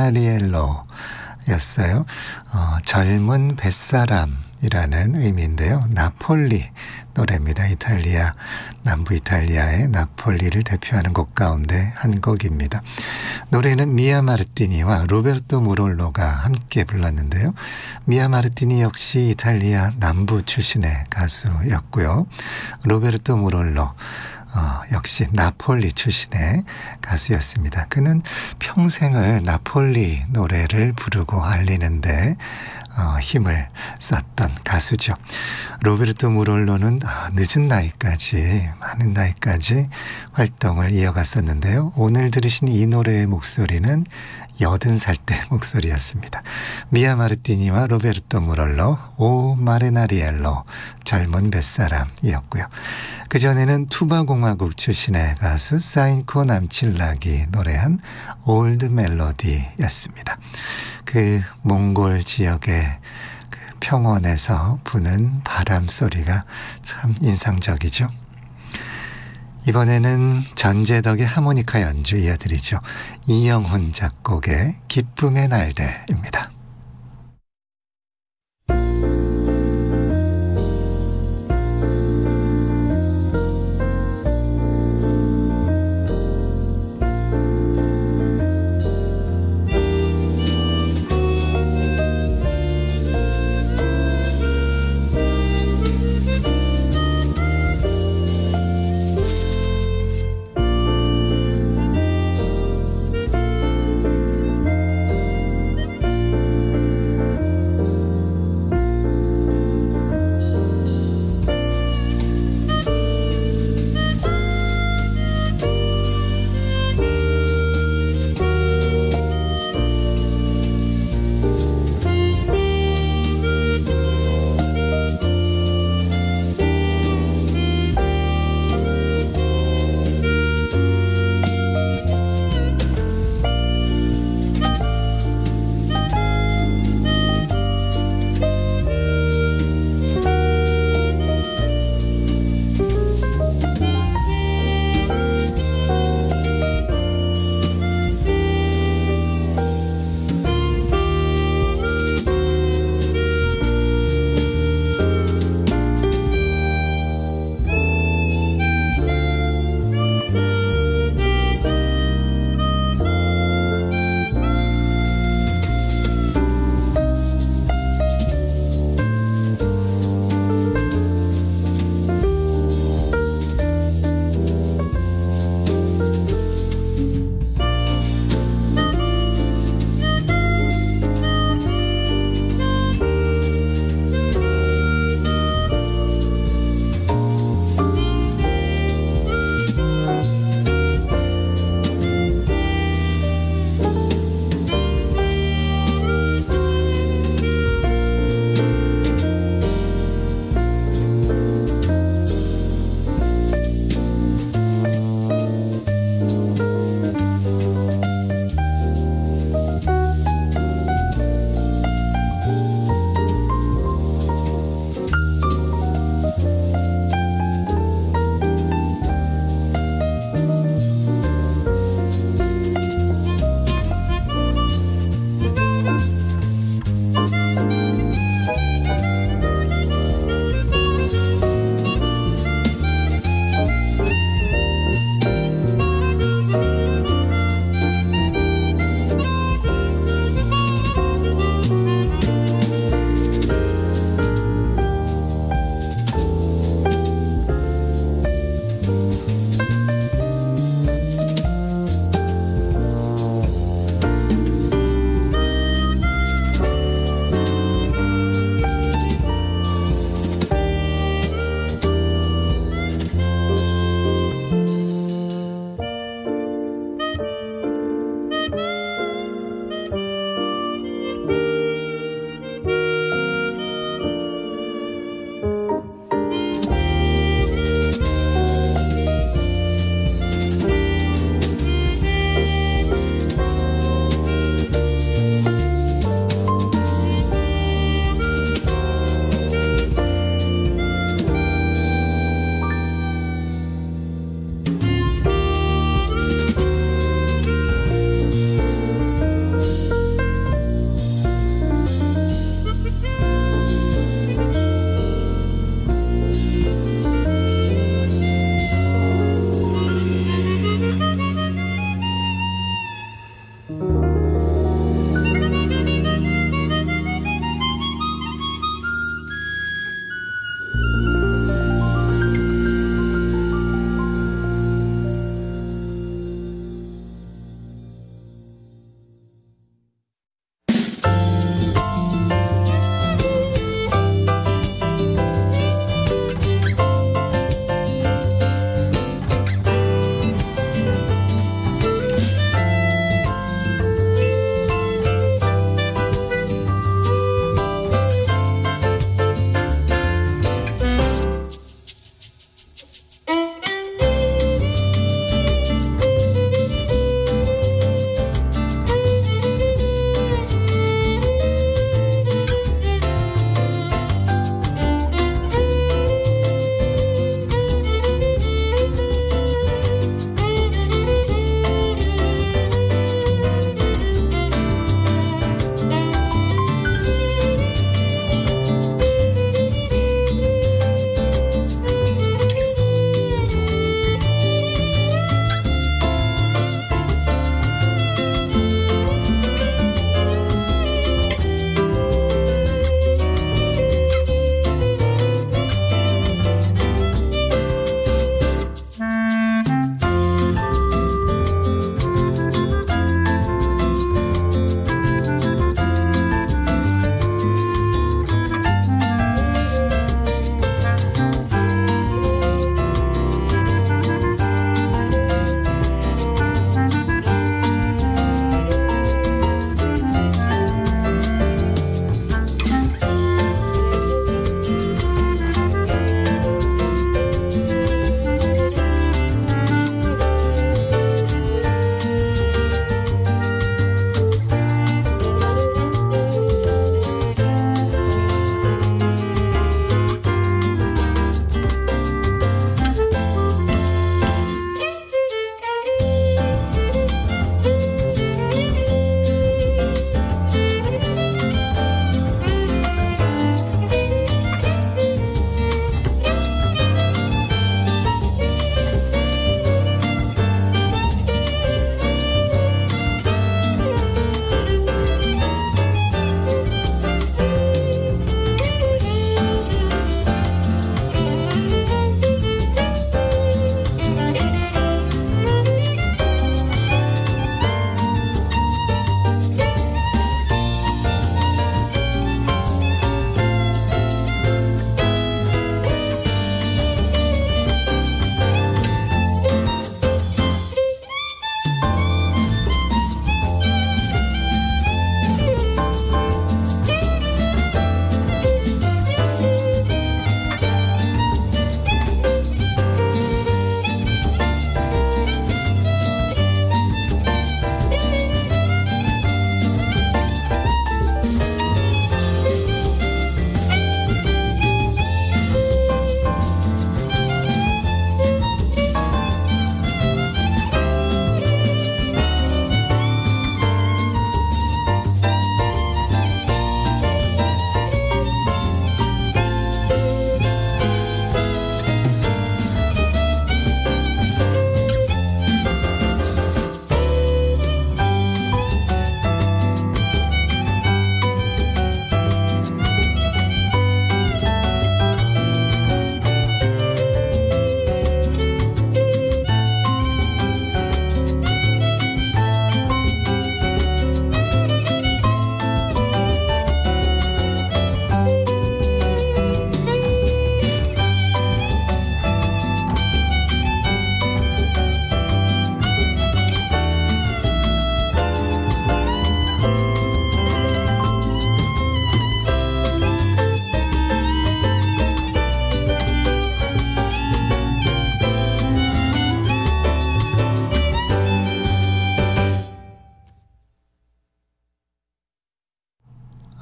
A: 마레나리엘로 였어요. 젊은 뱃사람이라는 의미인데요. 나폴리 노래입니다. 이탈리아, 남부 이탈리아의 나폴리를 대표하는 곡 가운데 한 곡입니다. 노래는 미아 마르티니와 로베르토 무롤로가 함께 불렀는데요. 미아 마르티니 역시 이탈리아 남부 출신의 가수였고요. 로베르토 무롤로 역시 나폴리 출신의 가수였습니다. 그는 평생을 나폴리 노래를 부르고 알리는데 힘을 썼던 가수죠. 로베르토 무롤로는 늦은 나이까지, 많은 나이까지 활동을 이어갔었는데요. 오늘 들으신 이 노래의 목소리는 80살 때 목소리였습니다. 미아 마르티니와 로베르토 무롤로, 오 마레나리엘로, 젊은 뱃사람이었고요. 그전에는 투바공화국 출신의 가수 사인코 남칠락이 노래한 올드 멜로디였습니다. 그 몽골 지역의 그 평원에서 부는 바람 소리가 참 인상적이죠. 이번에는 전재덕의 하모니카 연주 이어드리죠. 이영훈 작곡의 기쁨의 날들입니다.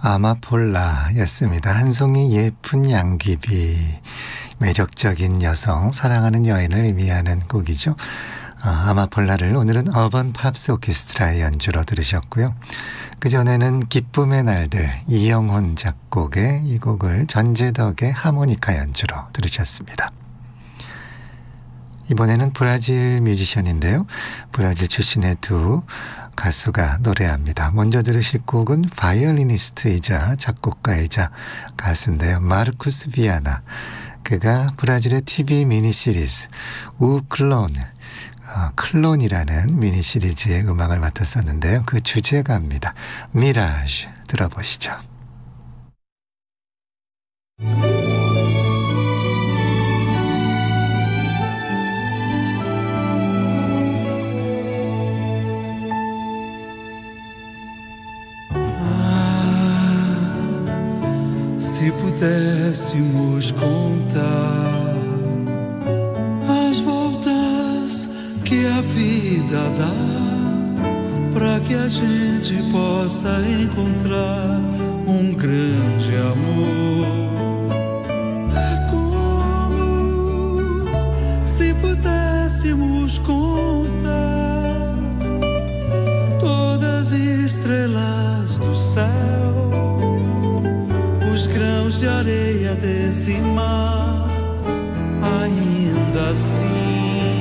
A: 아마폴라였습니다. 한 송이 예쁜 양귀비, 매력적인 여성, 사랑하는 여인을 의미하는 곡이죠. 아마폴라를 오늘은 어반 팝스 오케스트라의 연주로 들으셨고요. 그전에는 기쁨의 날들, 이영혼 작곡의 이 곡을 전재덕의 하모니카 연주로 들으셨습니다. 이번에는 브라질 뮤지션인데요. 브라질 출신의 두 가수가 노래합니다. 먼저 들으실 곡은 바이올리니스트이자 작곡가이자 가수인데요. 마르쿠스 비아나. 그가 브라질의 TV 미니시리즈 클론이라는 미니시리즈의 음악을 맡았었는데요. 그 주제가입니다. 미라주 들어보시죠.
E: Se pudéssemos contar as voltas que a vida dá, para que a gente possa encontrar grande amor. É como se pudéssemos contar todas as estrelas do céu, os grãos de areia desse mar, ainda assim,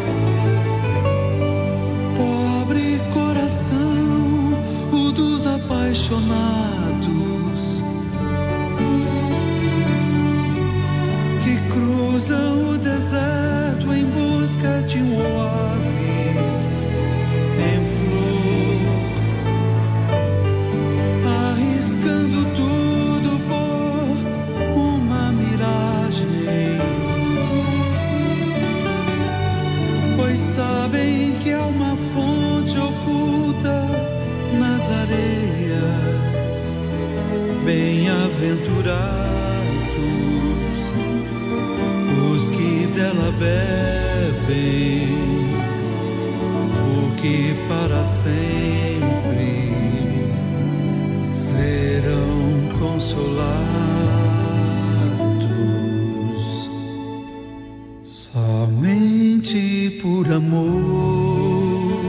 E: pobre coração, o dos apaixonados, que cruzam o deserto em busca de oásis em flor, arriscando tudo por uma miragem, pois sabem que há uma fonte oculta nas areias. Bem-aventurados os que dela bebem, porque para sempre serão consolados. Somente por amor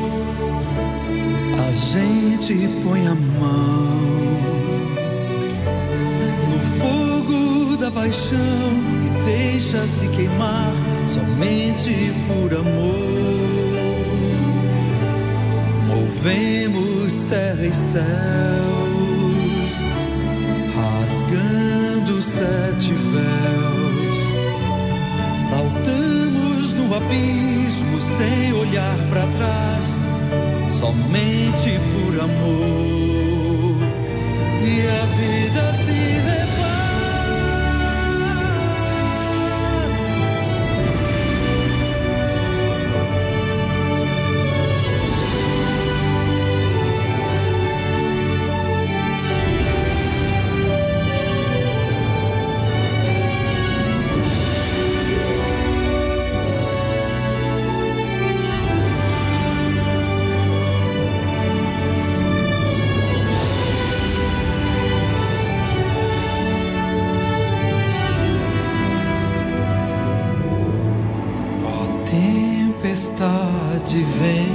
E: a gente põe a mão no fogo da paixão e deixa-se queimar. Somente por amor movemos terra e céus, rasgando 7 véus, saltamos no abismo sem olhar para trás. Somente por amor, e a vida se refaz. Tempestade vem,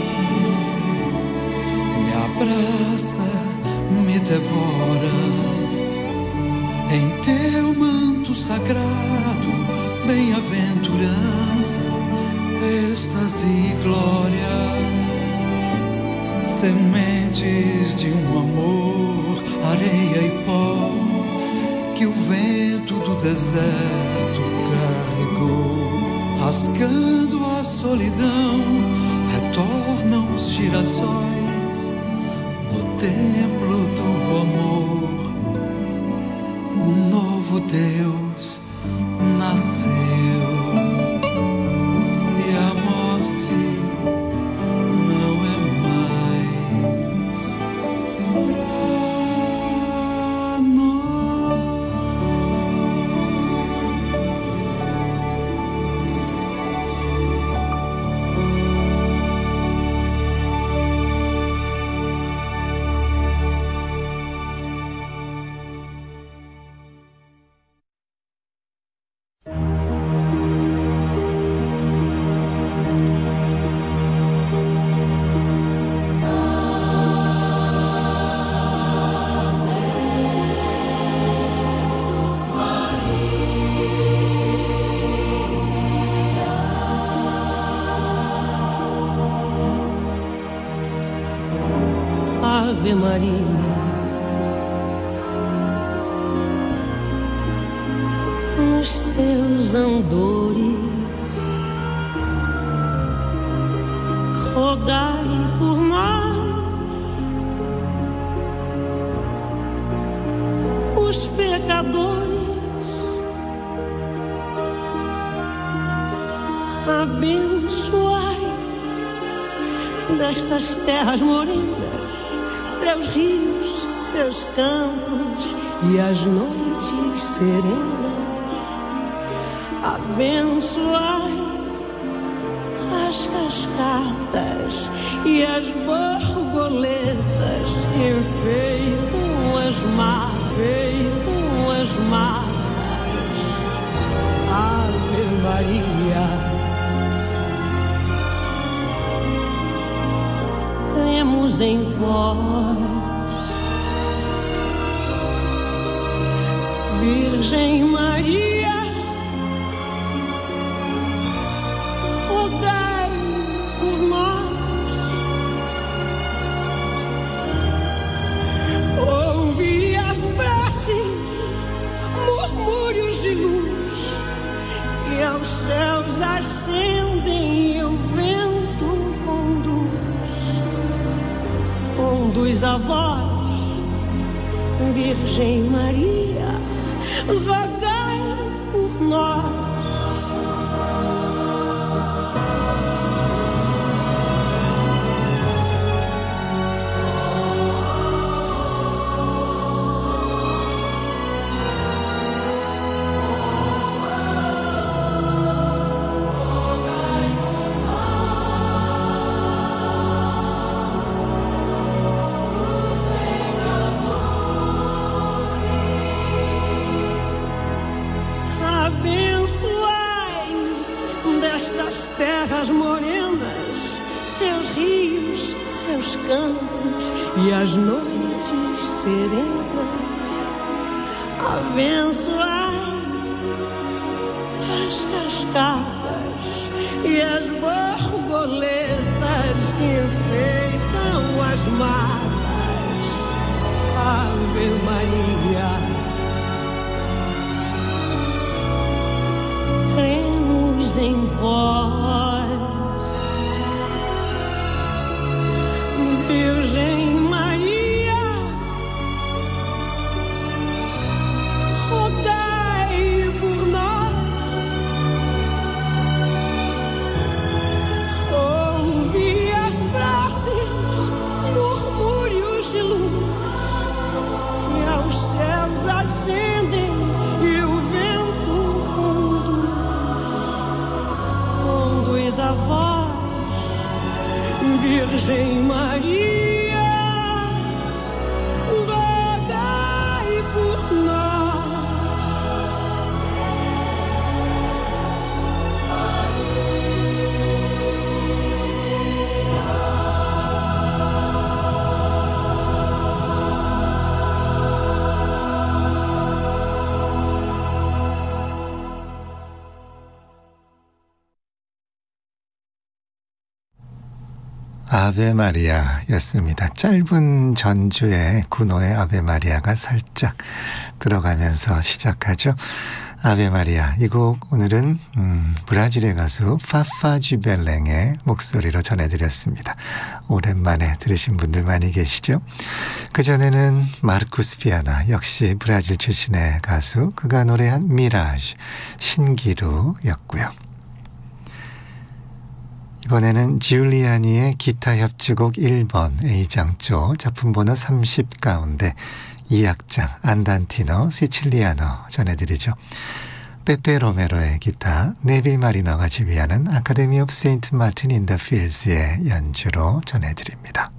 E: me abraça, me devora, em teu manto sagrado, bem-aventurança, êxtase e glória, sementes de um amor, areia e pó, que o vento do deserto carregou. Rasgando a solidão, retornam os girassóis no templo do amor. Um novo Deus nasceu e a morte não é mais pra nós. Ave Maria. Nos seus andores, rogai por nós, os pecadores. Abençoai destas terras morenas, seus rios, seus campos e as noites serenas. Abençoai as cascatas e as borboletas que enfeitam as matas. Ave Maria. Cremos em vós, Virgem Maria, rogai por nós. Ouvi as preces, murmúrios de luz, e aos céus ascendem e o vento conduz a vós, Virgem Maria, rogai por nós. Destas terras morenas, seus rios, seus campos e as noites serenas. Abençoai as cascatas e as borboletas que enfeitam as matas. Ave Maria. Em vós, Virgem Maria, rogai por nós. Ouvi as preces, murmúrios de luz, que aos céus ascendem e o vento conduz a vós, Virgem Maria, rogai por nós.
A: 아베 마리아였습니다. 짧은 전주에 군호의 아베 마리아가 살짝 들어가면서 시작하죠. 아베 마리아. 이 곡 오늘은 브라질의 가수 파파 쥐벨랭의 목소리로 전해드렸습니다. 오랜만에 들으신 분들 많이 계시죠? 그전에는 마르쿠스 비아나, 역시 브라질 출신의 가수, 그가 노래한 미라즈, 신기루였고요. 이번에는 지울리아니의 기타 협주곡 1번 A장조 작품번호 30 가운데 2악장 안단티노 시칠리아노 전해드리죠. 페페 로메로의 기타, 네빌 마리너가 지휘하는 아카데미 오브 세인트 마틴 인 더 필즈의 연주로 전해드립니다.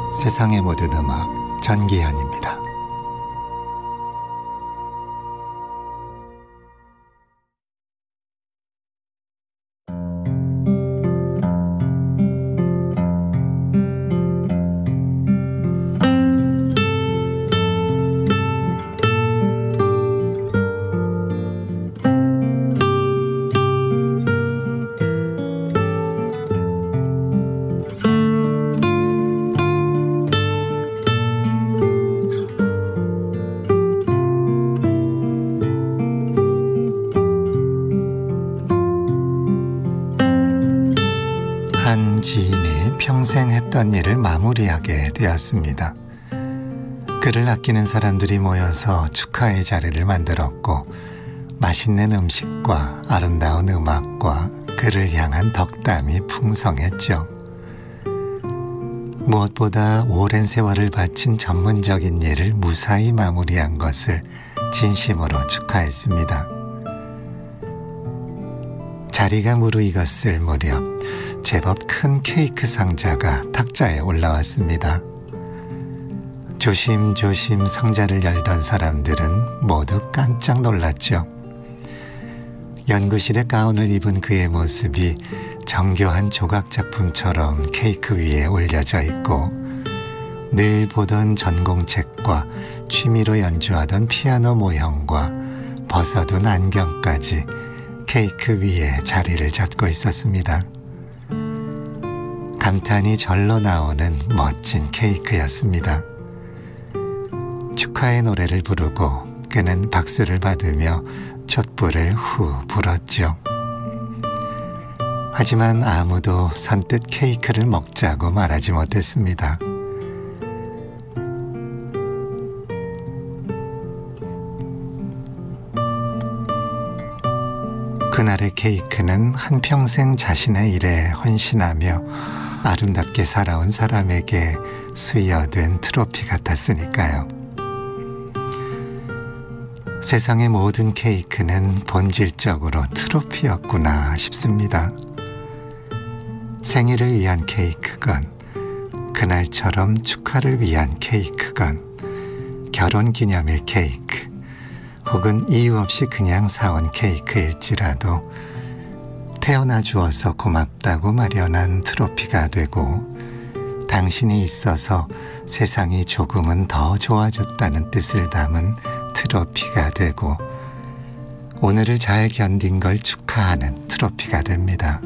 A: 세상의 모든 음악 전기현입니다. 한 지인이 평생 했던 일을 마무리하게 되었습니다. 그를 아끼는 사람들이 모여서 축하의 자리를 만들었고 맛있는 음식과 아름다운 음악과 그를 향한 덕담이 풍성했죠. 무엇보다 오랜 세월을 바친 전문적인 일을 무사히 마무리한 것을 진심으로 축하했습니다. 자리가 무르익었을 무렵 제법 큰 케이크 상자가 탁자에 올라왔습니다. 조심조심 상자를 열던 사람들은 모두 깜짝 놀랐죠. 연구실에 가운을 입은 그의 모습이 정교한 조각작품처럼 케이크 위에 올려져 있고 늘 보던 전공책과 취미로 연주하던 피아노 모형과 벗어둔 안경까지 케이크 위에 자리를 잡고 있었습니다. 감탄이 절로 나오는 멋진 케이크였습니다. 축하의 노래를 부르고 그는 박수를 받으며 촛불을 후 불었죠. 하지만 아무도 선뜻 케이크를 먹자고 말하지 못했습니다. 그날의 케이크는 한평생 자신의 일에 헌신하며 아름답게 살아온 사람에게 수여된 트로피 같았으니까요. 세상의 모든 케이크는 본질적으로 트로피였구나 싶습니다. 생일을 위한 케이크건, 그날처럼 축하를 위한 케이크건, 결혼기념일 케이크, 혹은 이유 없이 그냥 사온 케이크일지라도 태어나 주어서 고맙다고 마련한 트로피가 되고 당신이 있어서 세상이 조금은 더 좋아졌다는 뜻을 담은 트로피가 되고 오늘을 잘 견딘 걸 축하하는 트로피가 됩니다.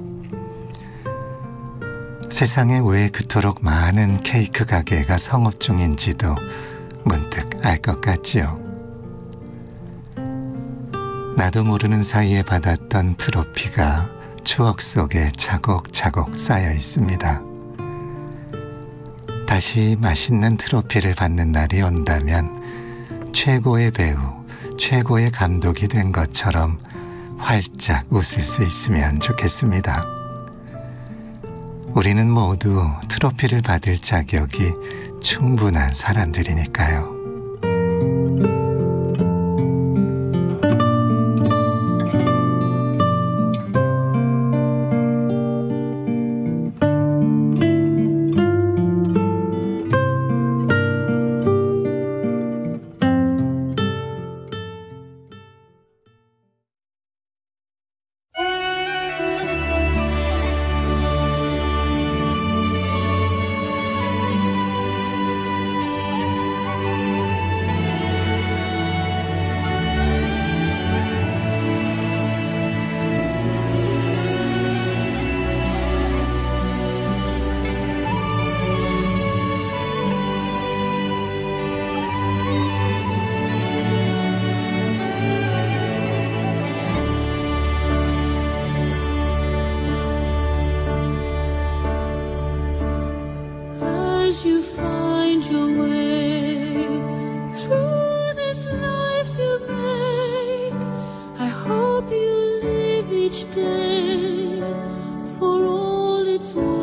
A: 세상에 왜 그토록 많은 케이크 가게가 성업 중인지도 문득 알 것 같지요. 나도 모르는 사이에 받았던 트로피가 추억 속에 차곡차곡 쌓여 있습니다. 다시 맛있는 트로피를 받는 날이 온다면 최고의 배우, 최고의 감독이 된 것처럼 활짝 웃을 수 있으면 좋겠습니다. 우리는 모두 트로피를 받을 자격이 충분한 사람들이니까요.
C: As you find your way through this life you make, I hope you live each day for all it's worth.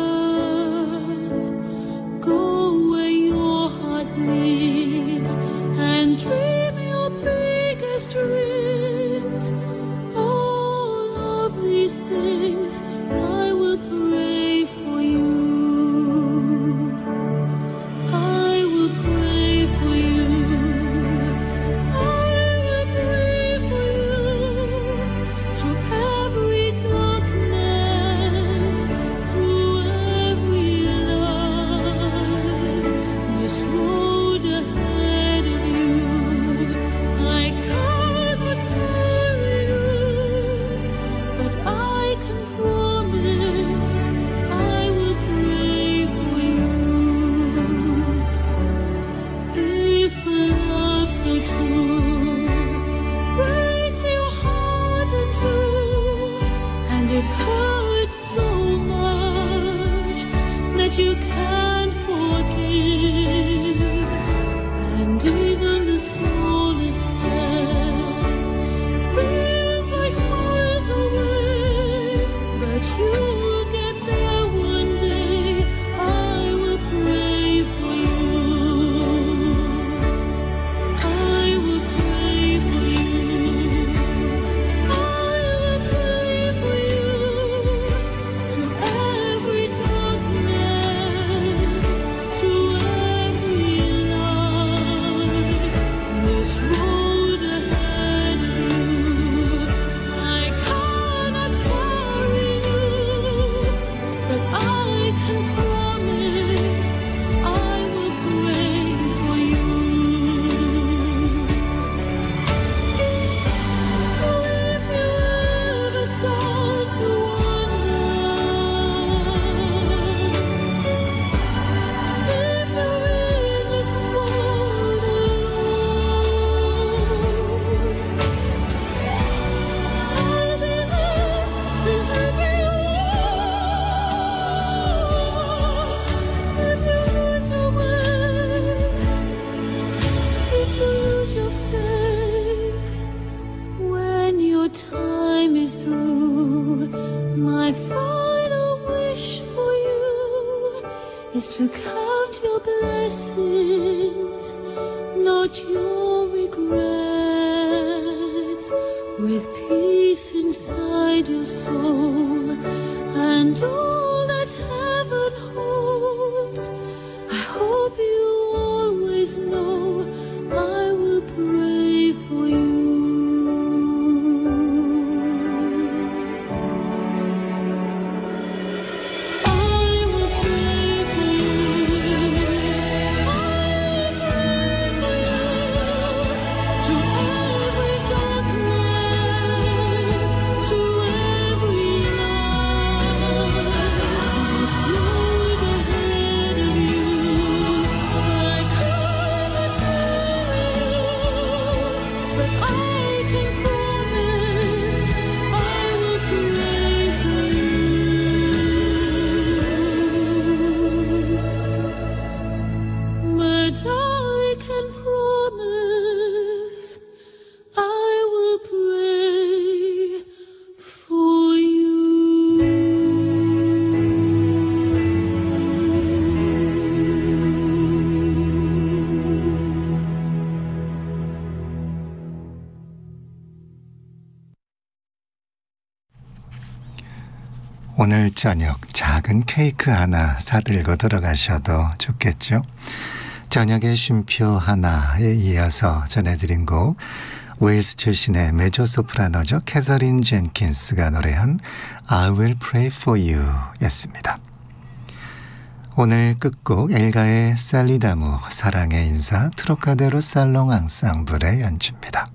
C: Go where your heart leads and dream your biggest dreams. All of these things I will pray for you. you can't forgive, and even the smallest step feels like miles away, but you'll get there one day. I will pray for you. I will pray for you. I will pray for you. Through every darkness, through every light, this road ahead of you, I cannot carry you, but I can promise I will pray for you. So if you ever start to wonder if you're in this world alone, I'll be there to help you. If you lose your way, if you lose your faith, when your time is through, my final wish for you is to count your blessings, not your regrets, with peace inside your soul and all that heaven holds. I hope you always know I will pray for you. I will pray for you. I will pray for you. Through every darkness, through every night, this road ahead of you, I cannot carry you, but I can promise I will pray for you. But I can promise I will pray for you.
A: 오늘 저녁 작은 케이크 하나 사들고 들어가셔도 좋겠죠. 저녁의 쉼표 하나에 이어서 전해드린 곡, 웨일스 출신의 메조소프라노죠. 캐서린 젠킨스가 노래한 I Will Pray For You 였습니다. 오늘 끝곡 엘가의 살리다무 사랑의 인사 트로카데로 살롱 앙상블의 연주입니다.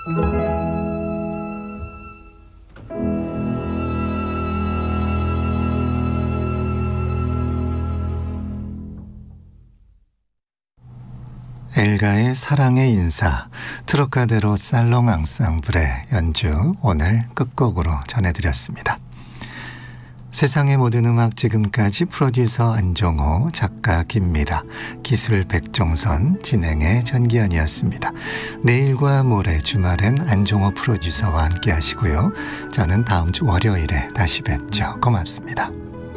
A: 엘가의 사랑의 인사, 트로카데로 살롱 앙상블의 연주 오늘 끝곡으로 전해드렸습니다. 세상의 모든 음악 지금까지 프로듀서 안종호, 작가 김미라, 기술 백종선, 진행의 전기현이었습니다. 내일과 모레 주말엔 안종호 프로듀서와 함께 하시고요. 저는 다음 주 월요일에 다시 뵙죠. 고맙습니다.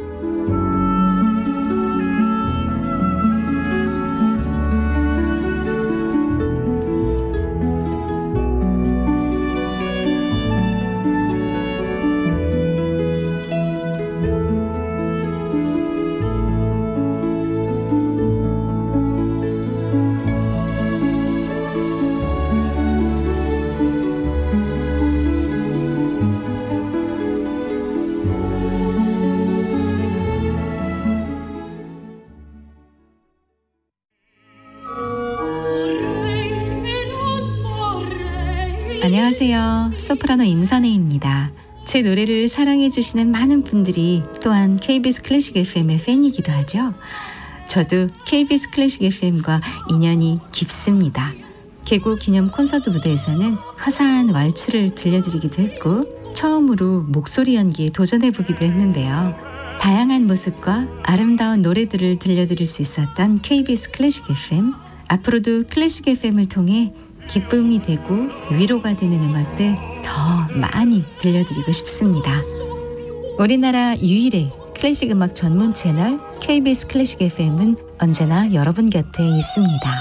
F: 안녕하세요. 소프라노 임선혜입니다. 제 노래를 사랑해주시는 많은 분들이 또한 KBS 클래식 FM의 팬이기도 하죠. 저도 KBS 클래식 FM과 인연이 깊습니다. 개국 기념 콘서트 무대에서는 화사한 왈츠를 들려드리기도 했고 처음으로 목소리 연기에 도전해보기도 했는데요. 다양한 모습과 아름다운 노래들을 들려드릴 수 있었던 KBS 클래식 FM, 앞으로도 클래식 FM을 통해 기쁨이 되고 위로가 되는 음악들 더 많이 들려드리고 싶습니다. 우리나라 유일의 클래식 음악 전문 채널 KBS 클래식 FM은 언제나 여러분 곁에 있습니다.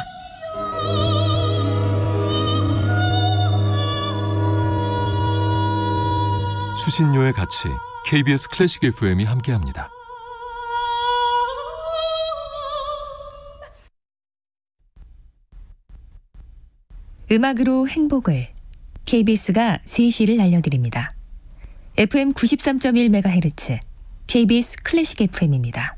G: 수신료의 가치 KBS 클래식 FM이 함께합니다.
H: 음악으로 행복을 KBS가 3시를 알려드립니다. FM 93.1MHz KBS 클래식 FM입니다.